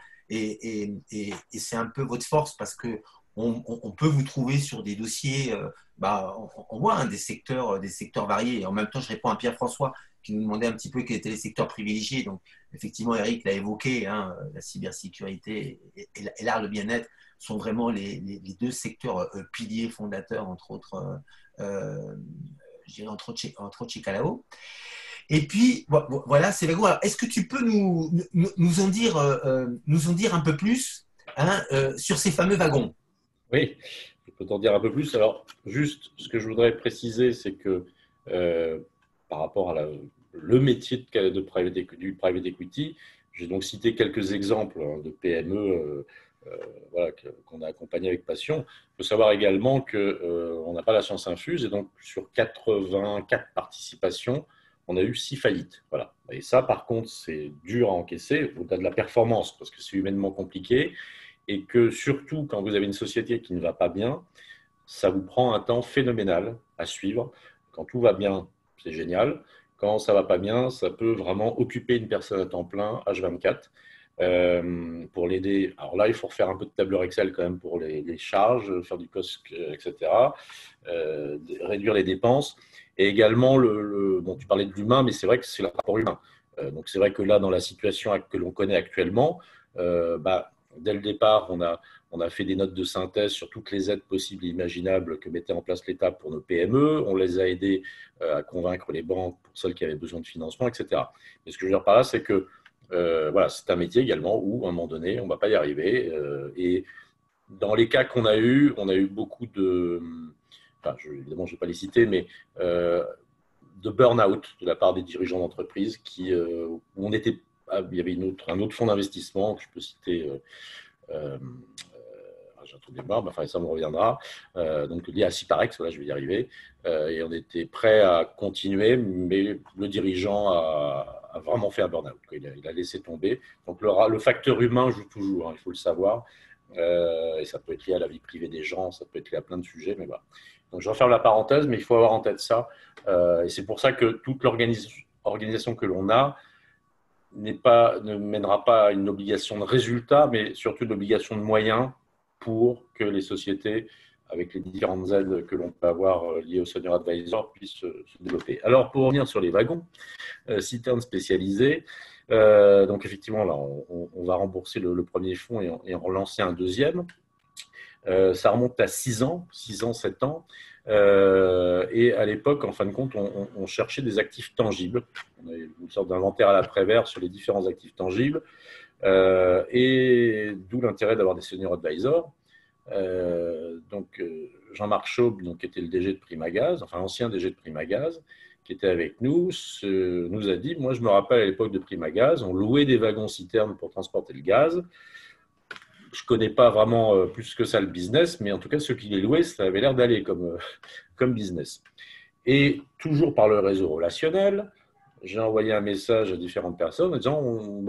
Et c'est un peu votre force parce que on peut vous trouver sur des dossiers, bah, on voit hein, des secteurs variés. Et en même temps, je réponds à Pierre-François qui nous demandait un petit peu quels étaient les secteurs privilégiés. Donc, effectivement, Eric l'a évoqué, hein, la cybersécurité et l'art, le bien-être sont vraiment les deux secteurs piliers fondateurs, entre autres, je dirais entre autres chez Calao. Et puis, voilà, c'est Lego. Alors, est-ce que tu peux nous en dire un peu plus hein, sur ces fameux wagons? Oui, je peux t'en dire un peu plus. Alors, juste ce que je voudrais préciser, c'est que euh, par rapport à le métier du private equity, j'ai donc cité quelques exemples hein, de PME voilà, qu'on a accompagné avec passion. Il faut savoir également qu'on n'a pas la science infuse et donc sur 84 participations, on a eu 6 faillites. Voilà. Et ça, par contre, c'est dur à encaisser au-delà de la performance parce que c'est humainement compliqué et que surtout quand vous avez une société qui ne va pas bien, ça vous prend un temps phénoménal à suivre. Quand tout va bien, c'est génial. Quand ça va pas bien, ça peut vraiment occuper une personne à temps plein, H24, pour l'aider. Alors là, il faut refaire un peu de tableur Excel quand même pour les charges, faire du cost, etc., réduire les dépenses. Et également, bon, tu parlais de l'humain, mais c'est vrai que c'est le rapport humain. Donc c'est vrai que là, dans la situation que l'on connaît actuellement, bah, dès le départ, on a fait des notes de synthèse sur toutes les aides possibles et imaginables que mettait en place l'État pour nos PME. On les a aidés à convaincre les banques pour celles qui avaient besoin de financement, etc. Mais ce que je veux dire par là, c'est que voilà, c'est un métier également où, à un moment donné, on ne va pas y arriver. Et dans les cas qu'on a eu, on a eu beaucoup de… Enfin, évidemment, je ne vais pas les citer, mais de burn-out de la part des dirigeants d'entreprise où on était… Il y avait un autre fonds d'investissement que je peux citer… j'ai un trou de mémoire, mais enfin, ça me reviendra. Donc, lié à Ciparex, voilà, je vais y arriver. Et on était prêt à continuer, mais le dirigeant a vraiment fait un burn-out. Il a laissé tomber. Donc, le facteur humain joue toujours, hein, il faut le savoir. Et ça peut être lié à la vie privée des gens, ça peut être lié à plein de sujets, mais voilà. Donc, je referme la parenthèse, mais il faut avoir en tête ça. Et c'est pour ça que toute l'organisation que l'on a ne mènera pas à une obligation de résultat, mais surtout une obligation de moyens pour que les sociétés, avec les différentes aides que l'on peut avoir liées au Senior Advisor, puissent se développer. Alors, pour revenir sur les wagons, citernes spécialisés, donc effectivement, là, on va rembourser le premier fonds et en relancer un deuxième. Ça remonte à 6 ans, 7 ans. Et à l'époque, en fin de compte, on cherchait des actifs tangibles. On avait une sorte d'inventaire à l'après-vert sur les différents actifs tangibles. Et d'où l'intérêt d'avoir des senior advisors. Jean-Marc Chaube, qui était le DG de Primagaz, enfin ancien DG de Primagaz, qui était avec nous, nous a dit, moi je me rappelle à l'époque de Primagaz, on louait des wagons-citernes pour transporter le gaz. Je ne connais pas vraiment plus que ça le business, mais en tout cas ceux qui les louaient, ça avait l'air d'aller comme business. Et toujours par le réseau relationnel, j'ai envoyé un message à différentes personnes en disant,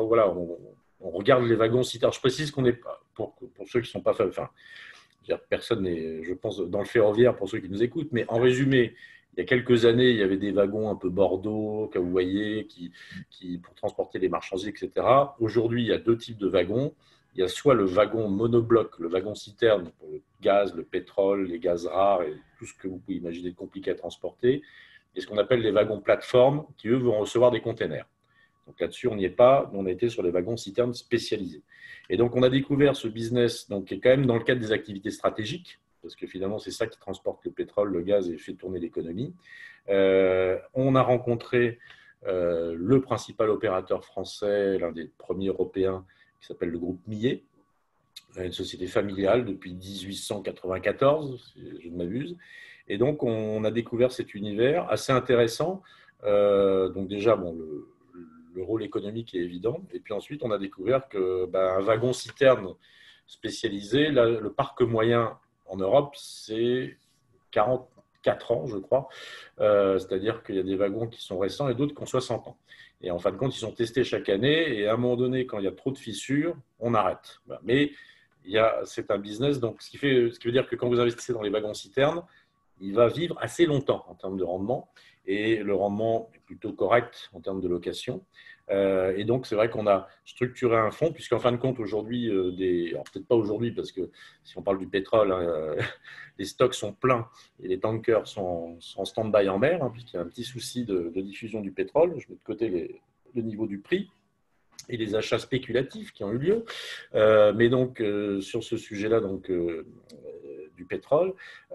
on regarde les wagons-citernes. Je précise qu'on n'est pas, pour ceux qui ne sont pas, enfin, personne n'est, je pense, dans le ferroviaire pour ceux qui nous écoutent, mais en résumé, il y a quelques années, il y avait des wagons un peu Bordeaux, que vous voyez, pour transporter les marchandises, etc. Aujourd'hui, il y a 2 types de wagons. Il y a soit le wagon monobloc, le wagon citerne pour le gaz, le pétrole, les gaz rares et tout ce que vous pouvez imaginer de compliqué à transporter, et ce qu'on appelle les wagons plateformes qui, eux, vont recevoir des containers. Donc là-dessus, on n'y est pas, on a été sur les wagons citernes spécialisés. Et donc, on a découvert ce business qui est quand même dans le cadre des activités stratégiques, parce que finalement, c'est ça qui transporte le pétrole, le gaz et fait tourner l'économie. On a rencontré le principal opérateur français, l'un des premiers européens, qui s'appelle le groupe Millet, une société familiale depuis 1894, si je ne m'abuse. Et donc, on a découvert cet univers assez intéressant. Donc déjà, le rôle économique est évident. Et puis ensuite, on a découvert qu'un wagon-citerne spécialisé, là, le parc moyen en Europe, c'est 44 ans, je crois. C'est-à-dire qu'il y a des wagons qui sont récents et d'autres qui ont 60 ans. Et en fin de compte, ils sont testés chaque année. Et à un moment donné, quand il y a trop de fissures, on arrête. Mais c'est un business. Donc, ce qui veut dire que quand vous investissez dans les wagons-citernes, il va vivre assez longtemps en termes de rendement. Et le rendement est plutôt correct en termes de location. Et donc, c'est vrai qu'on a structuré un fonds, puisqu'en fin de compte, aujourd'hui, alors peut-être pas aujourd'hui, parce que si on parle du pétrole, les stocks sont pleins et les tankers sont en stand-by en mer, puisqu'il y a un petit souci de diffusion du pétrole. Je mets de côté le niveau du prix et les achats spéculatifs qui ont eu lieu. Mais donc, sur ce sujet-là, du pétrole,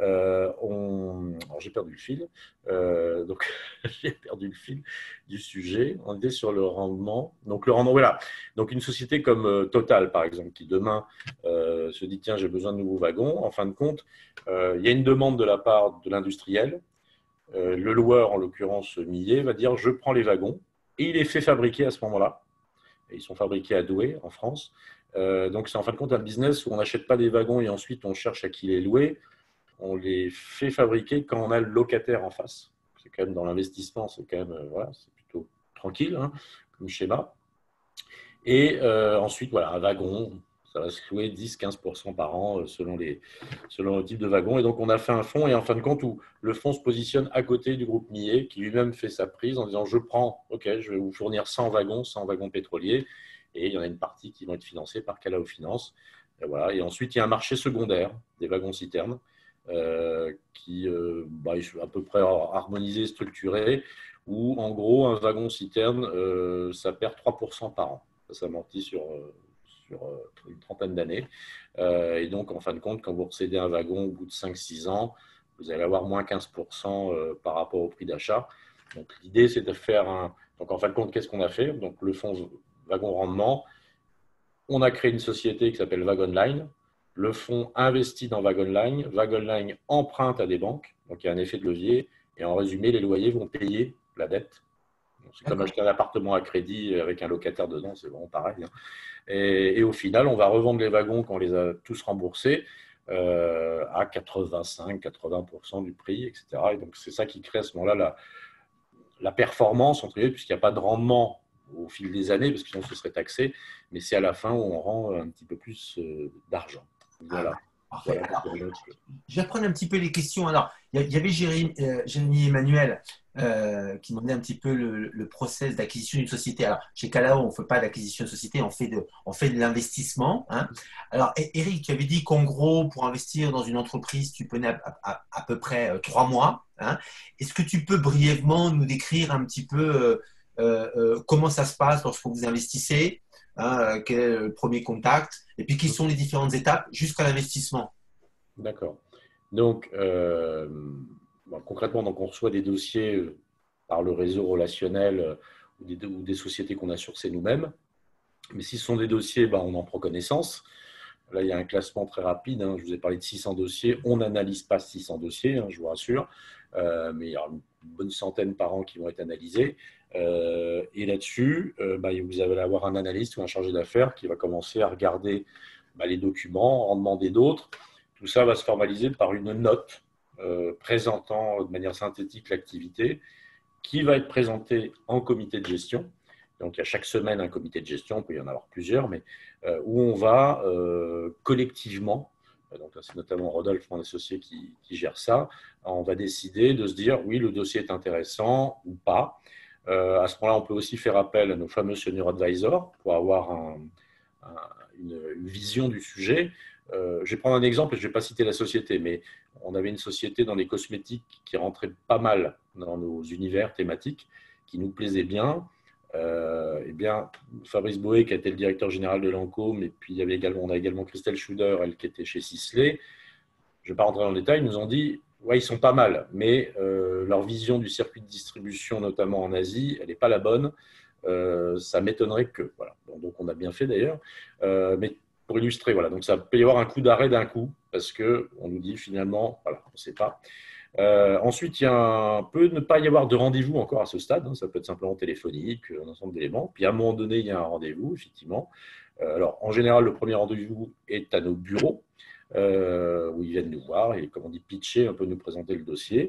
alors j'ai perdu le fil. J'ai perdu le fil du sujet. On était sur le rendement. Donc, le rendement, voilà. Donc, une société comme Total, par exemple, qui demain se dit, tiens, j'ai besoin de nouveaux wagons. En fin de compte, il y a une demande de la part de l'industriel. Le loueur, en l'occurrence Millet, va dire, je prends les wagons. Et il les fait fabriquer à ce moment-là. Et ils sont fabriqués à Douai, en France. Donc, c'est en fin de compte un business où on n'achète pas des wagons et ensuite on cherche à qui les louer. On les fait fabriquer quand on a le locataire en face. C'est quand même dans l'investissement, c'est quand même c'est plutôt tranquille comme schéma. Et ensuite, un wagon, ça va se louer 10-15% par an selon le type de wagon. Et donc, on a fait un fonds et en fin de compte, où le fonds se positionne à côté du groupe Millet qui lui-même fait sa prise en disant, je vais vous fournir 100 wagons pétroliers. Et il y en a une partie qui vont être financée par Calao Finance. Et ensuite, il y a un marché secondaire des wagons-citernes qui est à peu près harmonisé, structuré, où en gros, un wagon-citerne, ça perd 3% par an. Ça s'amortit sur une trentaine d'années. Et donc, en fin de compte, quand vous recédez un wagon au bout de 5-6 ans, vous allez avoir moins 15% par rapport au prix d'achat. Donc, l'idée, c'est de faire Donc, en fin de compte, qu'est-ce qu'on a fait? Donc, le fonds wagon rendement, on a créé une société qui s'appelle Wagonline. Le fonds investit dans Wagonline. Wagonline emprunte à des banques. Donc, il y a un effet de levier. Et en résumé, les loyers vont payer la dette. C'est comme acheter un appartement à crédit avec un locataire dedans, c'est vraiment pareil. Et au final, on va revendre les wagons quand on les a tous remboursés à 85-80% du prix, etc. Et donc, c'est ça qui crée à ce moment-là la performance, entre guillemets, puisqu'il n'y a pas de rendement au fil des années, parce que sinon ce serait taxé, mais c'est à la fin où on rend un petit peu plus d'argent. Voilà. Parfait. Alors, je vais reprendre un petit peu les questions. Alors, il y avait Jérémy Emmanuel qui demandait un petit peu le process d'acquisition d'une société. Alors, chez Calao, on ne fait pas d'acquisition de société, on fait de l'investissement. Alors, Eric, tu avais dit qu'en gros, pour investir dans une entreprise, tu prenais à peu près 3 mois. Est-ce que tu peux brièvement nous décrire un petit peu comment ça se passe lorsque vous investissez, quel est le premier contact, et puis quelles sont les différentes étapes jusqu'à l'investissement? D'accord. Donc, concrètement, donc on reçoit des dossiers par le réseau relationnel ou des sociétés qu'on a sourcées nous-mêmes. Mais si ce sont des dossiers, on en prend connaissance. Là, il y a un classement très rapide. Je vous ai parlé de 600 dossiers. On n'analyse pas 600 dossiers, je vous rassure. Mais il y aura une bonne centaine par an qui vont être analysés. Et là-dessus, vous allez avoir un analyste ou un chargé d'affaires qui va commencer à regarder les documents, en demander d'autres. Tout ça va se formaliser par une note présentant de manière synthétique l'activité qui va être présentée en comité de gestion. Donc, il y a chaque semaine un comité de gestion, il peut y en avoir plusieurs, mais où on va collectivement, donc c'est notamment Rodolphe, mon associé, qui gère ça, on va décider de se dire, oui, le dossier est intéressant ou pas. À ce moment-là, on peut aussi faire appel à nos fameux senior advisors pour avoir une vision du sujet. Je vais prendre un exemple et je ne vais pas citer la société, mais on avait une société dans les cosmétiques qui rentrait pas mal dans nos univers thématiques, qui nous plaisait bien. Fabrice Boé, qui a été le directeur général de Lancôme, et puis on a également Christelle Schuder, elle qui était chez Sisley. Je ne vais pas rentrer dans le détail, ils nous ont dit ouais, ils sont pas mal, mais leur vision du circuit de distribution, notamment en Asie, elle n'est pas la bonne. Ça m'étonnerait que. Voilà. Donc, on a bien fait d'ailleurs. Mais pour illustrer, voilà. Donc, ça peut y avoir un coup d'arrêt d'un coup, parce qu'on nous dit finalement, voilà, on ne sait pas. Ensuite, il peut ne pas y avoir de rendez-vous encore à ce stade. Ça peut être simplement téléphonique, un ensemble d'éléments. Puis à un moment donné, il y a un rendez-vous, effectivement. Alors, en général, le premier rendez-vous est à nos bureaux, où ils viennent nous voir et, comme on dit, pitcher, un peu nous présenter le dossier.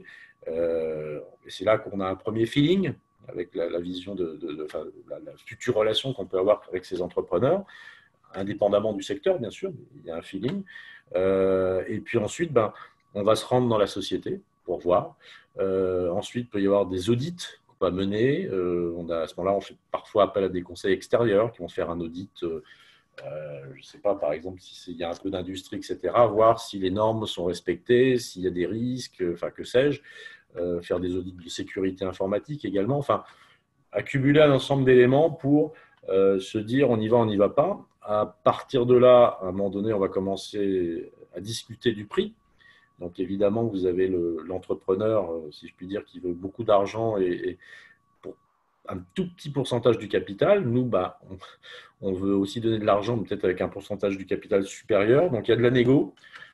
Et c'est là qu'on a un premier feeling avec la vision la future relation qu'on peut avoir avec ces entrepreneurs, indépendamment du secteur, bien sûr, il y a un feeling. Et puis ensuite, on va se rendre dans la société pour voir. Ensuite, il peut y avoir des audits qu'on va mener. À ce moment-là, on fait parfois appel à des conseils extérieurs qui vont faire un audit. Je ne sais pas, par exemple, s'il y a un peu d'industrie, etc., voir si les normes sont respectées, s'il y a des risques, que sais-je. Faire des audits de sécurité informatique également. Accumuler un ensemble d'éléments pour se dire on y va pas. À partir de là, à un moment donné, on va commencer à discuter du prix. Donc, évidemment, vous avez l'entrepreneur, si je puis dire, qui veut beaucoup d'argent et pour un tout petit pourcentage du capital. Nous, on veut aussi donner de l'argent, peut-être avec un pourcentage du capital supérieur. Donc, il y a de la négo.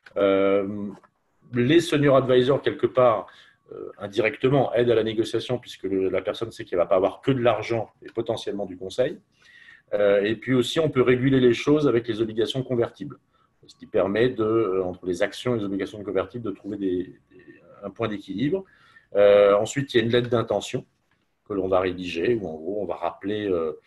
Les senior advisors, quelque part, indirectement, aident à la négociation puisque la personne sait qu'elle ne va pas avoir que de l'argent et potentiellement du conseil. Et puis aussi, on peut réguler les choses avec les obligations convertibles, ce qui permet, entre les actions et les obligations convertibles, de trouver un point d'équilibre. Ensuite, il y a une lettre d'intention que l'on va rédiger, où en gros, on va rappeler,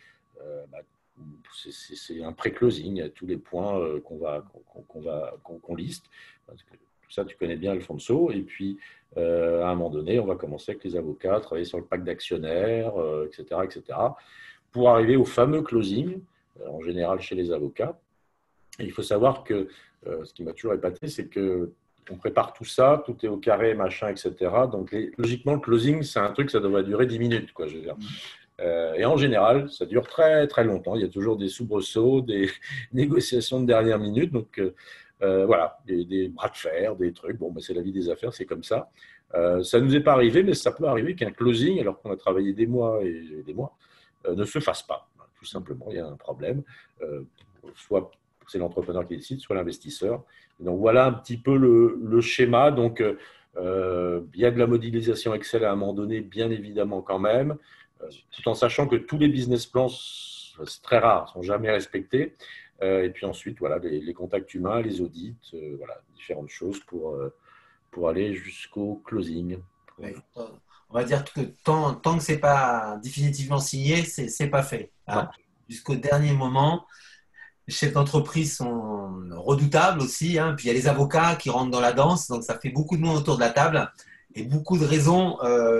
c'est un pré-closing, à tous les points qu'on liste. Parce que tout ça, tu connais bien Alfonso. Et puis, à un moment donné, on va commencer avec les avocats, travailler sur le pacte d'actionnaires, etc., pour arriver au fameux closing, en général chez les avocats. Et il faut savoir que ce qui m'a toujours épaté, c'est qu'on prépare tout ça, tout est au carré, machin, etc. Donc, logiquement, le closing, c'est un truc, ça devrait durer 10 minutes, quoi, je veux dire. Et en général, ça dure très, très longtemps. Il y a toujours des soubresauts, des négociations de dernière minute. Donc, voilà, des bras de fer, des trucs. Bon, c'est la vie des affaires, c'est comme ça. Ça ne nous est pas arrivé, mais ça peut arriver qu'un closing, alors qu'on a travaillé des mois et des mois, ne se fasse pas. Tout simplement, il y a un problème. Soit c'est l'entrepreneur qui décide, soit l'investisseur. Donc, voilà un petit peu le schéma. Donc, il y a de la modélisation Excel à un moment donné, bien évidemment, quand même, tout en sachant que tous les business plans, c'est très rare, ne sont jamais respectés. Et puis ensuite, voilà, les contacts humains, les audits, voilà, différentes choses pour aller jusqu'au closing. Voilà. On va dire que tant que ce n'est pas définitivement signé, ce n'est pas fait. Hein. Jusqu'au dernier moment, les chefs d'entreprise sont redoutables aussi. Hein. Puis il y a les avocats qui rentrent dans la danse, donc ça fait beaucoup de monde autour de la table et beaucoup de raisons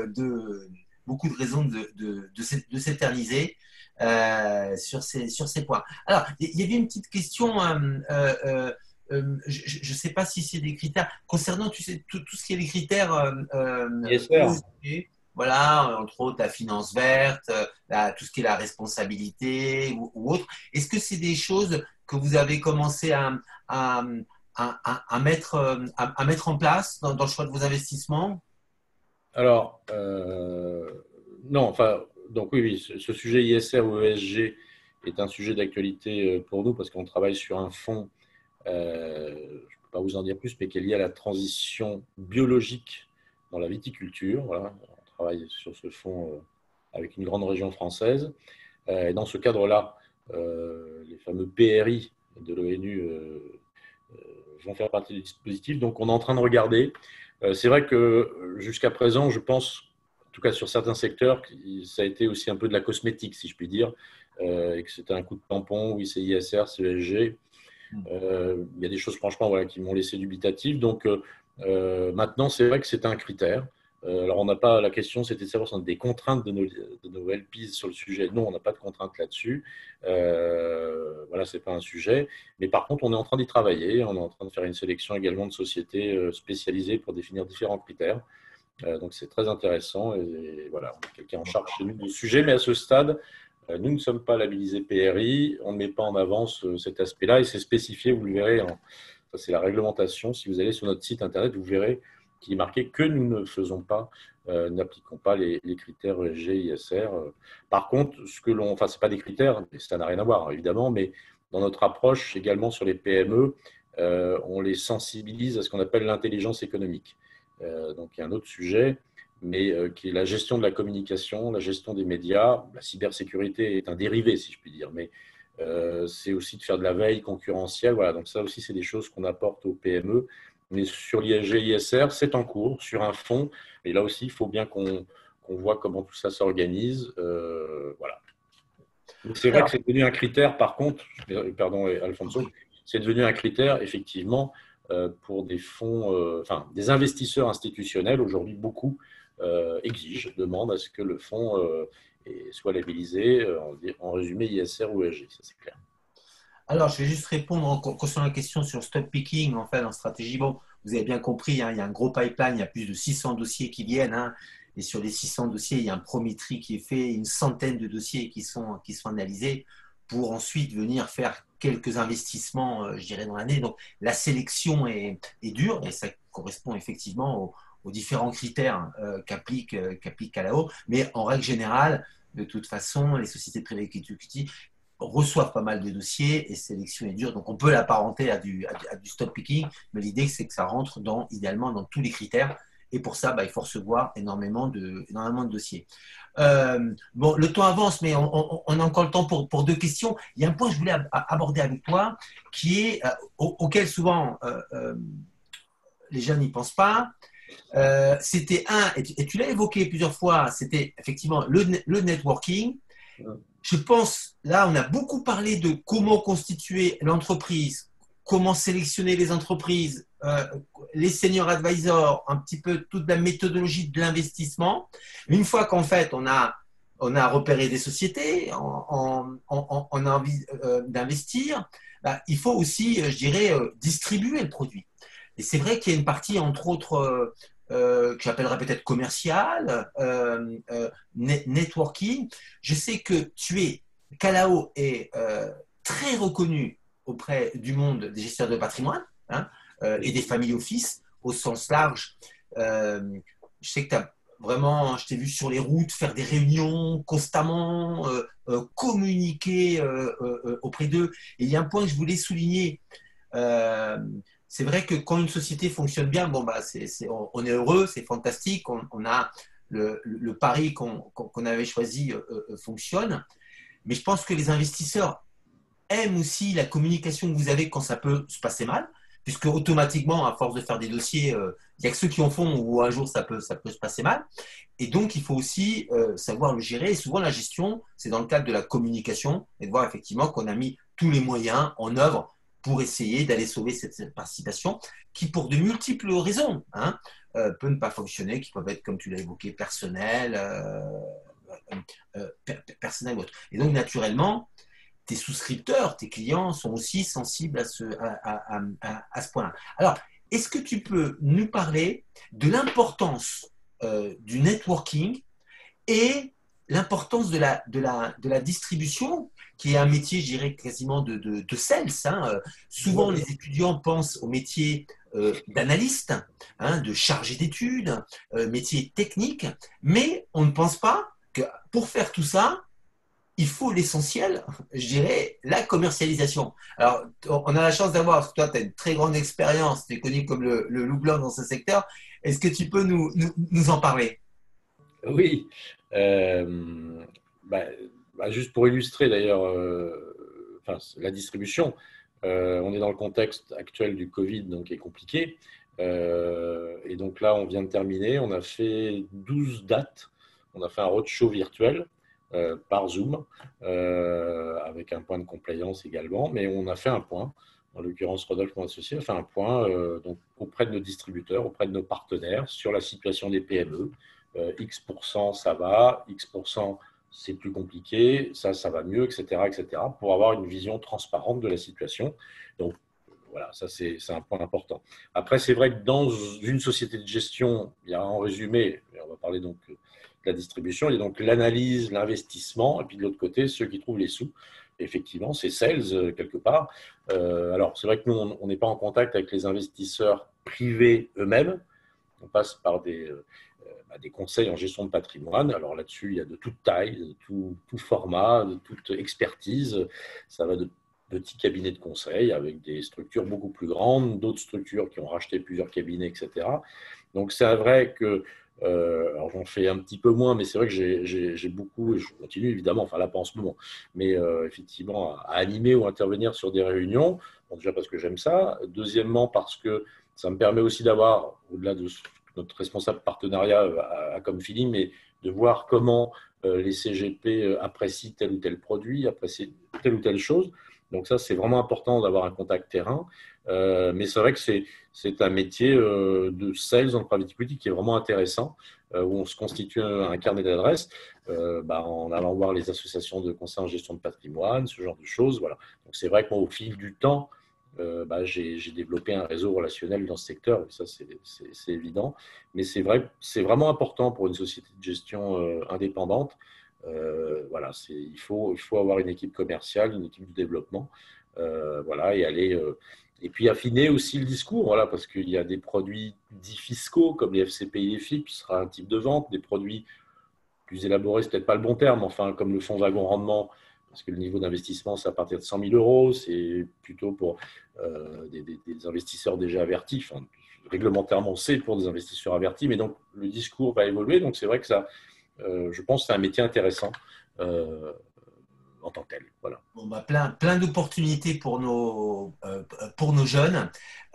de s'éterniser sur ces points. Alors, il y avait une petite question. Je ne sais pas si c'est des critères concernant tout ce qui est les critères ESG, voilà, entre autres la finance verte, tout ce qui est la responsabilité ou autre. Est-ce que c'est des choses que vous avez commencé à à mettre en place dans le choix de vos investissements? Alors, non, enfin, donc oui, ce sujet ISR ou ESG est un sujet d'actualité pour nous parce qu'on travaille sur un fonds, je ne peux pas vous en dire plus, mais qui est lié à la transition biologique dans la viticulture. Voilà. On travaille sur ce fonds avec une grande région française. Et dans ce cadre-là, les fameux PRI de l'ONU vont faire partie du dispositif. Donc, on est en train de regarder. C'est vrai que jusqu'à présent, je pense, en tout cas sur certains secteurs, ça a été aussi un peu de la cosmétique, si je puis dire, et que c'était un coup de tampon, oui, c'est ISR, c'est ESG. Il y a des choses, franchement, voilà, qui m'ont laissé dubitatif. Donc, maintenant, c'est vrai que c'est un critère. Alors, on n'a pas la question, c'était de savoir si on a des contraintes de nos LPs sur le sujet. Non, on n'a pas de contraintes là-dessus. Voilà, c'est pas un sujet. Mais par contre, on est en train d'y travailler. On est en train de faire une sélection également de sociétés spécialisées pour définir différents critères. Donc, c'est très intéressant. Et voilà, on a quelqu'un en charge chez nous de ce sujet. Mais à ce stade, nous ne sommes pas labellisés PRI. On ne met pas en avance cet aspect-là. Et c'est spécifié, vous le verrez. Ça, c'est la réglementation. Si vous allez sur notre site internet, vous verrez qu'il est marqué que nous ne faisons pas, n'appliquons pas les critères ESG, ISR. Par contre, enfin, c'est pas des critères, ça n'a rien à voir évidemment, mais dans notre approche également sur les PME, on les sensibilise à ce qu'on appelle l'intelligence économique. Donc il y a un autre sujet, mais qui est la gestion de la communication, la gestion des médias. La cybersécurité est un dérivé, si je puis dire, mais c'est aussi de faire de la veille concurrentielle. Voilà, donc ça aussi, c'est des choses qu'on apporte aux PME. Mais sur l'ISG, ISR, c'est en cours, sur un fonds. Et là aussi, il faut bien qu'on voit comment tout ça s'organise. Voilà. C'est vrai que c'est devenu un critère, par contre, pardon Alfonso, c'est devenu un critère, effectivement, pour des fonds, enfin, des investisseurs institutionnels. Aujourd'hui, beaucoup exigent, demandent à ce que le fonds soit labellisé, en résumé, ISR ou ESG, ça c'est clair. Alors, je vais juste répondre concernant la question sur stock picking, en fait, en stratégie. Bon, vous avez bien compris, hein, il y a un gros pipeline, il y a plus de 600 dossiers qui viennent. Hein, et sur les 600 dossiers, il y a un premier tri qui est fait, une centaine de dossiers qui sont analysés pour ensuite venir faire quelques investissements, je dirais, dans l'année. Donc, la sélection est dure et ça correspond effectivement aux différents critères qu'applique Calao. Mais en règle générale, de toute façon, les sociétés de private equity reçoivent pas mal de dossiers et sélection est dure. Donc, on peut l'apparenter à du stock picking, mais l'idée, c'est que ça rentre idéalement dans tous les critères. Et pour ça, il faut recevoir énormément de dossiers. Bon, le temps avance, mais on a encore le temps pour deux questions. Il y a un point que je voulais aborder avec toi, qui est auquel souvent les jeunes n'y pensent pas. C'était et tu l'as évoqué plusieurs fois, c'était effectivement le networking. Je pense, là, on a beaucoup parlé de comment constituer l'entreprise, comment sélectionner les entreprises, les senior advisors, un petit peu toute la méthodologie de l'investissement. Une fois qu'en fait, on a repéré des sociétés, on a envie d'investir, il faut aussi, je dirais, distribuer le produit. Et c'est vrai qu'il y a une partie, entre autres, que j'appellerais peut-être commercial, networking. Je sais que Calao est très reconnu auprès du monde des gestionnaires de patrimoine, hein, et des family office au sens large. Je sais que tu as vraiment, je t'ai vu sur les routes faire des réunions constamment, communiquer auprès d'eux. Et il y a un point que je voulais souligner. C'est vrai que quand une société fonctionne bien, bon, on est heureux, c'est fantastique, on a le pari qu'on avait choisi fonctionne. Mais je pense que les investisseurs aiment aussi la communication que vous avez quand ça peut se passer mal, puisque automatiquement, à force de faire des dossiers, il n'y a que ceux qui en font où un jour ça peut se passer mal. Et donc, il faut aussi savoir le gérer. Et souvent, la gestion, c'est dans le cadre de la communication et de voir effectivement qu'on a mis tous les moyens en œuvre pour essayer d'aller sauver cette participation qui, pour de multiples raisons, hein, peut ne pas fonctionner, qui peuvent être, comme tu l'as évoqué, personnelles, personnelles ou autres. Et donc, naturellement, tes souscripteurs, tes clients sont aussi sensibles à ce point-là. Alors, est-ce que tu peux nous parler de l'importance du networking et l'importance de la distribution qui est un métier, je dirais, quasiment de sales. Hein. Souvent, les étudiants pensent au métier d'analyste, hein, de chargé d'études, métier technique, mais on ne pense pas que pour faire tout ça, il faut l'essentiel, je dirais, la commercialisation. Alors, on a la chance d'avoir, parce que toi, tu as une très grande expérience, tu es connu comme le loup blanc dans ce secteur. Est-ce que tu peux nous en parler? Oui, bah, juste pour illustrer d'ailleurs enfin, la distribution, on est dans le contexte actuel du Covid, donc qui est compliqué. Et donc là, on vient de terminer, on a fait 12 dates, on a fait un roadshow virtuel par Zoom, avec un point de compliance également, mais on a fait un point. En l'occurrence, Rodolphe, mon associé, a fait un point donc, auprès de nos distributeurs, auprès de nos partenaires sur la situation des PME. X% ça va, X% c'est plus compliqué, ça va mieux, etc., etc., pour avoir une vision transparente de la situation. Donc, voilà, ça c'est un point important. Après, c'est vrai que dans une société de gestion, il y a en résumé, on va parler donc de la distribution, il y a donc l'analyse, l'investissement, et puis de l'autre côté, ceux qui trouvent les sous. Effectivement, c'est sales quelque part. Alors, c'est vrai que nous, on n'est pas en contact avec les investisseurs privés eux-mêmes. On passe par des conseils en gestion de patrimoine. Alors là-dessus, il y a de toute taille, de tout format, de toute expertise. Ça va de petits cabinets de conseil avec des structures beaucoup plus grandes, d'autres structures qui ont racheté plusieurs cabinets, etc. Donc c'est vrai que, alors j'en fais un petit peu moins, mais c'est vrai que j'ai beaucoup, et je continue évidemment, enfin là pas en ce moment, mais effectivement à animer ou intervenir sur des réunions. Bon, déjà parce que j'aime ça. Deuxièmement parce que ça me permet aussi d'avoir, au-delà de notre responsable partenariat a comme feeling, mais de voir comment les CGP apprécient tel ou tel produit, apprécient telle ou telle chose. Donc ça, c'est vraiment important d'avoir un contact terrain. Mais c'est vrai que c'est un métier de sales en private equity qui est vraiment intéressant, où on se constitue un carnet d'adresses en allant voir les associations de conseil en gestion de patrimoine, ce genre de choses. Voilà. Donc c'est vrai que moi, au fil du temps, j'ai développé un réseau relationnel dans ce secteur, et ça c'est évident. Mais c'est vrai, c'est vraiment important pour une société de gestion indépendante. Voilà, il faut avoir une équipe commerciale, une équipe de développement, voilà, et aller et puis affiner aussi le discours, voilà, parce qu'il y a des produits dits fiscaux comme les FCPI et FIP, ce sera un type de vente, des produits plus élaborés, c'est peut-être pas le bon terme, enfin comme le fonds wagon rendement, parce que le niveau d'investissement, c'est à partir de 100 000 euros, c'est plutôt pour des investisseurs déjà avertis, enfin, réglementairement c'est pour des investisseurs avertis, mais donc le discours va évoluer, donc c'est vrai que ça, je pense que c'est un métier intéressant en tant que tel. Voilà. Bon, plein d'opportunités pour nos jeunes.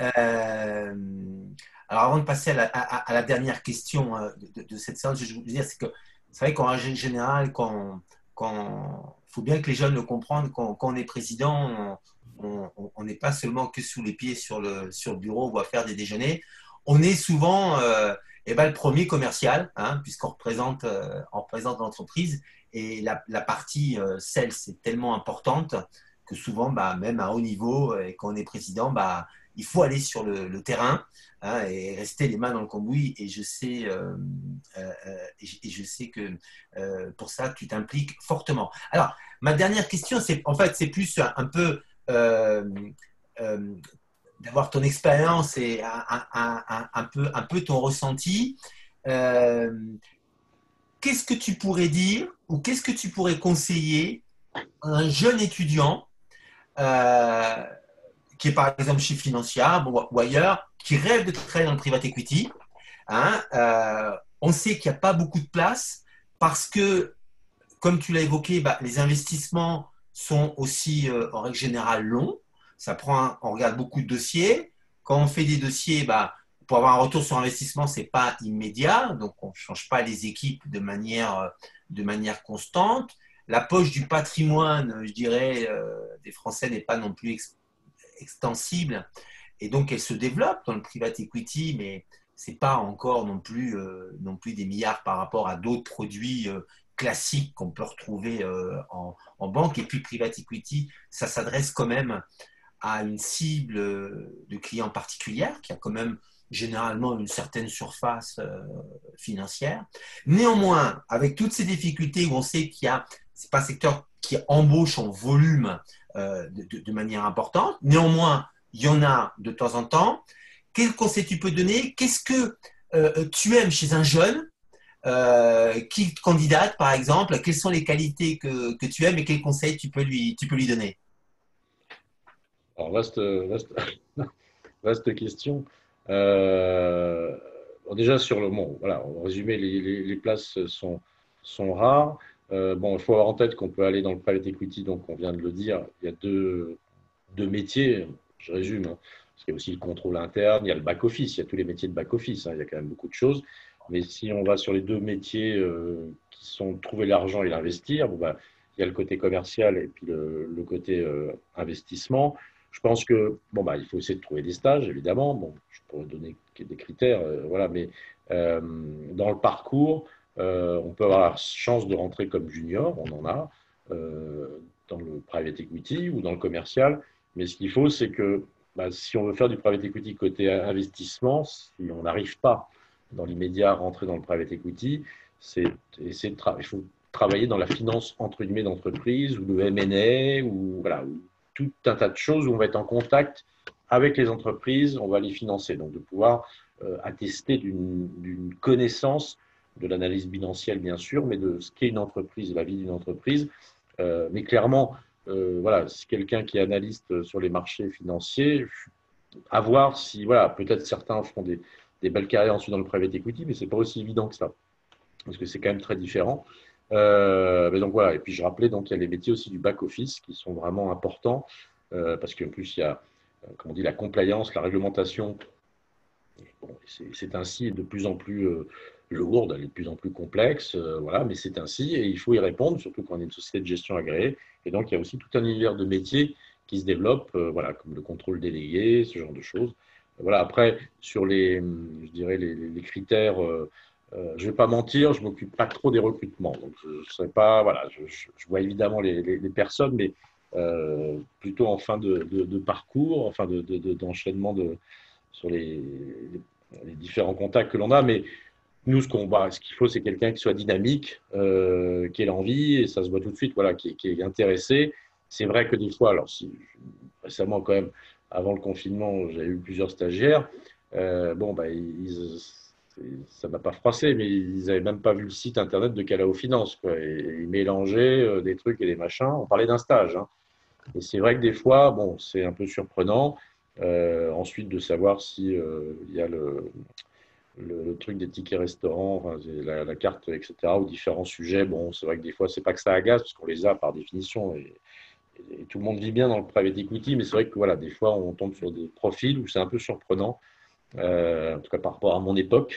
Alors, avant de passer à la dernière question de cette séance, je veux dire, c'est que c'est vrai qu'en règle générale, faut bien que les jeunes le comprennent, quand on est président, on n'est pas seulement que sous les pieds sur le bureau ou à faire des déjeuners. On est souvent le premier commercial, hein, on représente l'entreprise. Et la partie sales, c'est tellement importante que souvent, même à haut niveau, et quand on est président, il faut aller sur le terrain, hein, et rester les mains dans le cambouis. Et je sais que pour ça, tu t'impliques fortement. Alors, ma dernière question, c'est plus un peu euh, d'avoir ton expérience et un peu ton ressenti. Euh, Qu'est-ce que tu pourrais dire ou qu'est-ce que tu pourrais conseiller à un jeune étudiant euh, qui est par exemple chez Financia ou ailleurs, qui rêve de travailler dans le private equity, hein, on sait qu'il n'y a pas beaucoup de place parce que, comme tu l'as évoqué, les investissements sont aussi en règle générale longs. On regarde beaucoup de dossiers. Quand on fait des dossiers, pour avoir un retour sur investissement, ce n'est pas immédiat. Donc, on ne change pas les équipes de manière constante. La poche du patrimoine, je dirais, des Français n'est pas non plus extensible. Et donc, elle se développe dans le private equity, mais ce n'est pas encore non plus des milliards par rapport à d'autres produits classiques qu'on peut retrouver en banque. Et puis, private equity, ça s'adresse quand même à une cible de clients particulière qui a quand même généralement une certaine surface financière. Néanmoins, avec toutes ces difficultés où on sait c'est pas un secteur qui embauchent en volume de manière importante. Néanmoins, il y en a de temps en temps. Quel conseil tu peux donner? Qu'est-ce que tu aimes chez un jeune qui candidate, par exemple? Quelles sont les qualités que tu aimes et quels conseils tu peux lui donner? Alors, vaste question. Euh, bon, déjà, sur le bon, voilà, en résumé, les places sont rares. Bon, il faut avoir en tête qu'on peut aller dans le private equity, donc on vient de le dire, il y a deux métiers, je résume, hein, parce qu'il y a aussi le contrôle interne, il y a le back-office, il y a tous les métiers de back-office, hein, il y a quand même beaucoup de choses. Mais si on va sur les deux métiers qui sont trouver l'argent et l'investir, bon, bah, il y a le côté commercial et puis le côté investissement. Je pense que bon, bah, il faut essayer de trouver des stages, évidemment. Bon, je pourrais donner des critères, voilà, mais dans le parcours, on peut avoir la chance de rentrer comme junior, on en a, dans le private equity ou dans le commercial. Mais ce qu'il faut, c'est que bah, si on veut faire du private equity côté investissement, si on n'arrive pas dans l'immédiat à rentrer dans le private equity, c'est essayer il faut travailler dans la finance entre guillemets d'entreprise ou de M&A ou voilà, ou tout un tas de choses où on va être en contact avec les entreprises, on va les financer. Donc de pouvoir attester d'une connaissance de l'analyse bilancielle bien sûr, mais de ce qu'est une entreprise, la vie d'une entreprise. Mais clairement, voilà, si quelqu'un qui est analyste sur les marchés financiers, à voir si, voilà, peut-être certains feront des belles carrières ensuite dans le private equity, mais ce n'est pas aussi évident que ça, parce que c'est quand même très différent. Mais donc voilà, et puis je rappelais, donc il y a les métiers aussi du back-office qui sont vraiment importants, parce qu'en plus il y a, comme on dit, la compliance, la réglementation. Bon, c'est ainsi de plus en plus lourde, elle est de plus en plus complexe, voilà, mais c'est ainsi et il faut y répondre, surtout quand on est une société de gestion agréée. Et donc, il y a aussi tout un univers de métiers qui se développe, voilà, comme le contrôle délégué, ce genre de choses. Voilà, après, sur je dirais les critères, je ne vais pas mentir, je ne m'occupe pas trop des recrutements. Donc, je ne sais pas, voilà, je vois évidemment les personnes, mais plutôt en fin de parcours, en fin d'enchaînement sur les différents contacts que l'on a. Mais nous, ce qu'il faut, c'est quelqu'un qui soit dynamique, qui ait l'envie, et ça se voit tout de suite, voilà, qui est intéressé. C'est vrai que des fois, alors si, récemment quand même, avant le confinement, j'ai eu plusieurs stagiaires. Bon, bah, ça ne m'a pas froissé, mais ils n'avaient même pas vu le site internet de Calao Finance, quoi. Et ils mélangeaient des trucs et des machins. On parlait d'un stage, hein. Et c'est vrai que des fois, bon, c'est un peu surprenant. Ensuite, de savoir si il y a le truc des tickets restaurants, enfin, la carte, etc., aux différents sujets. Bon, c'est vrai que des fois, c'est pas que ça agace, parce qu'on les a par définition. Et tout le monde vit bien dans le private equity, mais c'est vrai que voilà, des fois, on tombe sur des profils où c'est un peu surprenant, en tout cas par rapport à mon époque,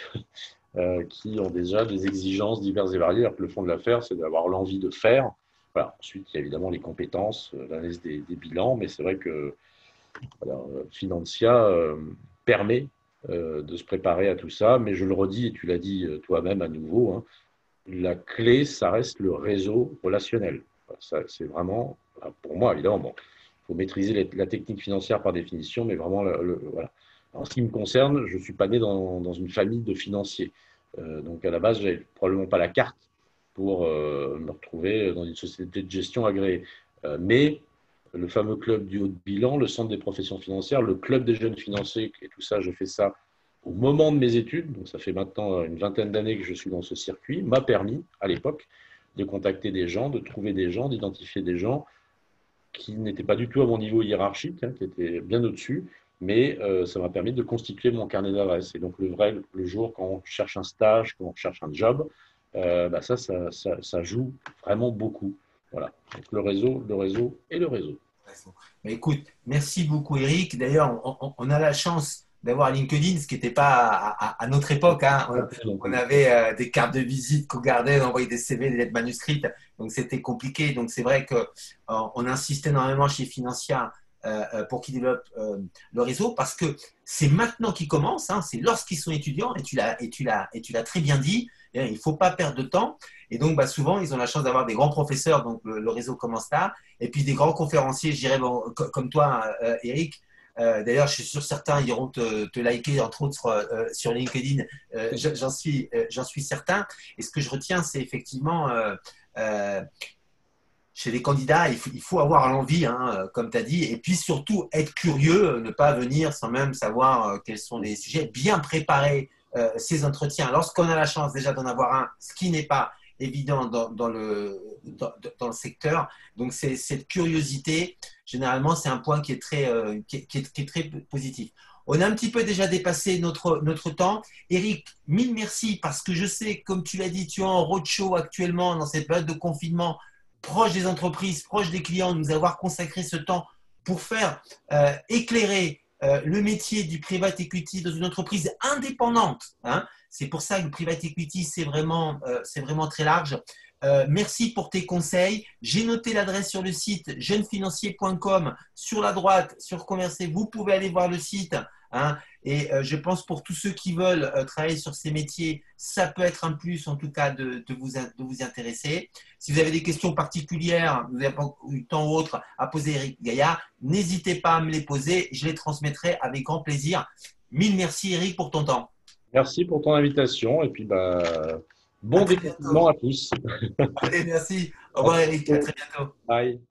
qui ont déjà des exigences diverses et variées. Alors que le fond de l'affaire, c'est d'avoir l'envie de faire. Voilà. Ensuite, il y a évidemment les compétences, l'analyse des bilans, mais c'est vrai que voilà, Financia permet de se préparer à tout ça. Mais je le redis, et tu l'as dit toi-même à nouveau, hein, la clé, ça reste le réseau relationnel. C'est vraiment, pour moi, évidemment, bon, il faut maîtriser la technique financière par définition, mais vraiment, voilà. En ce qui me concerne, je ne suis pas né dans une famille de financiers. Donc, à la base, je n'avais probablement pas la carte pour me retrouver dans une société de gestion agréée. Mais le fameux club du haut de bilan, le centre des professions financières, le club des jeunes financiers, et tout ça, je fais ça au moment de mes études, donc ça fait maintenant une vingtaine d'années que je suis dans ce circuit, m'a permis, à l'époque, de contacter des gens, de trouver des gens, d'identifier des gens qui n'étaient pas du tout à mon niveau hiérarchique, hein, qui étaient bien au-dessus, mais ça m'a permis de constituer mon carnet d'adresses. Et donc, le jour, quand on cherche un stage, quand on cherche un job, bah ça joue vraiment beaucoup. Voilà. Donc, le réseau et le réseau. Mais écoute, merci beaucoup Eric. D'ailleurs, on a la chance d'avoir LinkedIn, ce qui n'était pas à notre époque, hein. On avait des cartes de visite qu'on gardait, on envoyait des CV, des lettres manuscrites, donc c'était compliqué. Donc c'est vrai qu'on insiste énormément chez Financia pour qu'ils développent le réseau, parce que c'est maintenant qu'ils commencent, hein, c'est lorsqu'ils sont étudiants, et tu l'as très bien dit, il ne faut pas perdre de temps. Et donc, bah, souvent, ils ont la chance d'avoir des grands professeurs, donc le réseau commence là, et puis des grands conférenciers, je dirais, bon, comme toi, Eric. D'ailleurs, je suis sûr certains iront te liker, entre autres, sur LinkedIn. J'en suis certain. Et ce que je retiens, c'est effectivement chez les candidats, il faut avoir l'envie, hein, comme tu as dit, et puis surtout être curieux, ne pas venir sans même savoir quels sont les sujets, bien préparer ces entretiens. Lorsqu'on a la chance déjà d'en avoir un, ce qui n'est pas évident dans le secteur, donc c'est cette curiosité, généralement, c'est un point qui est qui est très positif. On a un petit peu déjà dépassé notre temps. Eric, mille merci parce que je sais, comme tu l'as dit, tu es en roadshow actuellement dans cette période de confinement, proche des entreprises, proche des clients, nous avoir consacré ce temps pour faire éclairer le métier du private equity dans une entreprise indépendante. Hein. C'est pour ça que le private equity, c'est vraiment très large. Merci pour tes conseils. J'ai noté l'adresse sur le site jeunefinancier.com. Sur la droite, sur Converser, vous pouvez aller voir le site. Hein, et je pense pour tous ceux qui veulent travailler sur ces métiers, ça peut être un plus en tout cas de vous intéresser. Si vous avez des questions particulières, vous n'avez pas eu le temps ou autre à poser à Eric Gaillard, n'hésitez pas à me les poser. Je les transmettrai avec grand plaisir. Mille merci Eric pour ton temps. Merci pour ton invitation et puis bon déconfinement à tous. Allez, merci. Au revoir Eric, à très bientôt. Bye.